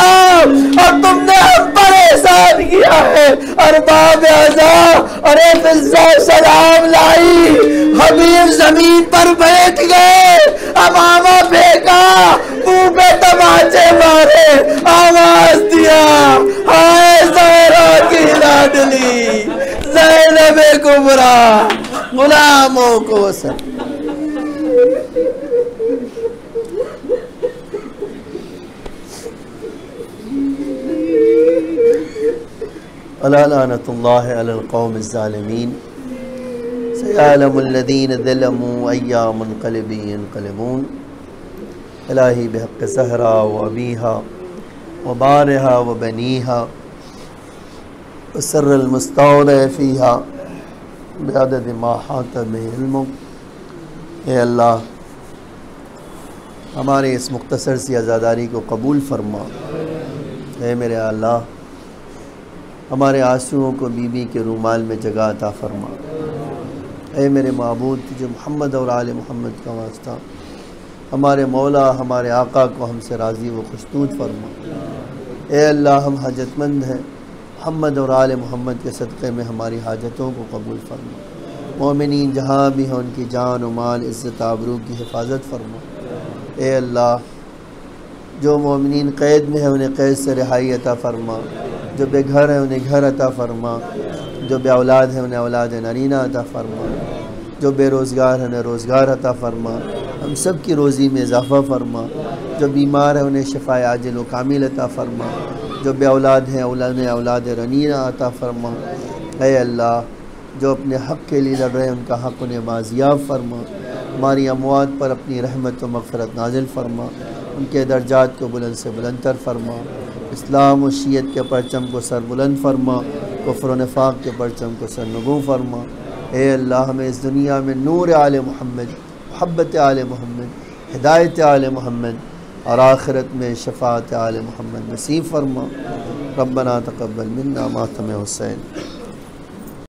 سلام اور تم نے ہم پر احسان کیا ہے۔ ارباب اعضا، ارے فضہ سلام لائی، حبیب زمین پر بیٹھ گئے، امامہ پھینکا، منہ پہ تماچے مارے، آواز دیا ہائے زہرا کی لاڈلی زینب کبریٰ، غلاموں کو سب الا لعنت اللہ علی القوم الظالمین سیعلم الذین ظلموا ای منقلب ینقلبون۔ الہی بحق زہرا و ابیہا و بارہا و بنیہا وسر المستودع فیہا بعدد ما حاط بہ علمک۔ اے اللہ ہمارے اس مختصر سی عزاداری کو قبول فرما۔ اے میرے اللہ ہمارے آنسوؤں کو بی بی کے رومال میں جگہ عطا فرما۔ اے میرے معبود تجھے محمد اور آل محمد کا واسطہ، ہمارے مولا ہمارے آقا کو ہم سے راضی و خوشنود فرما۔ اے اللہ ہم حاجت مند ہیں، محمد اور آل محمد کے صدقے میں ہماری حاجتوں کو قبول فرما۔ مومنین جہاں بھی ہیں ان کی جان و مال عزت آبرو کی حفاظت فرما۔ اے اللہ جو مومنین قید میں ہیں انہیں قید سے رہائی عطا فرما، جو بے گھر ہیں انہیں گھر عطا فرما، جو بے اولاد ہیں انہیں اولاد نرینہ عطا فرما، جو بے روزگار ہیں انہیں روزگار عطا فرما، ہم سب کی روزی میں اضافہ فرما، جو بیمار ہیں انہیں شفاء عاجل و کامل عطا فرما، جو بے اولاد ہیں انہیں اولاد رنینہ عطا فرما۔ اے اللہ جو اپنے حق کے لیے لڑ رہے ہیں ان کا حق انہیں بازیاب فرما، ہماری اموات پر اپنی رحمت و مغفرت نازل فرما، ان کے درجات کو بلند سے بلند تر فرما، اسلام و شیعت کے پرچم کو سر بلند فرما، کفر و نفاق کے پرچم کو سر نگوں فرما۔ اے اللہ ہمیں اس دنیا میں نور آل محمد، محبت آل محمد، ہدایت آل محمد اور آخرت میں شفاعت آل محمد نصیب فرما۔ ربنا تقبل منا ماتم حسین۔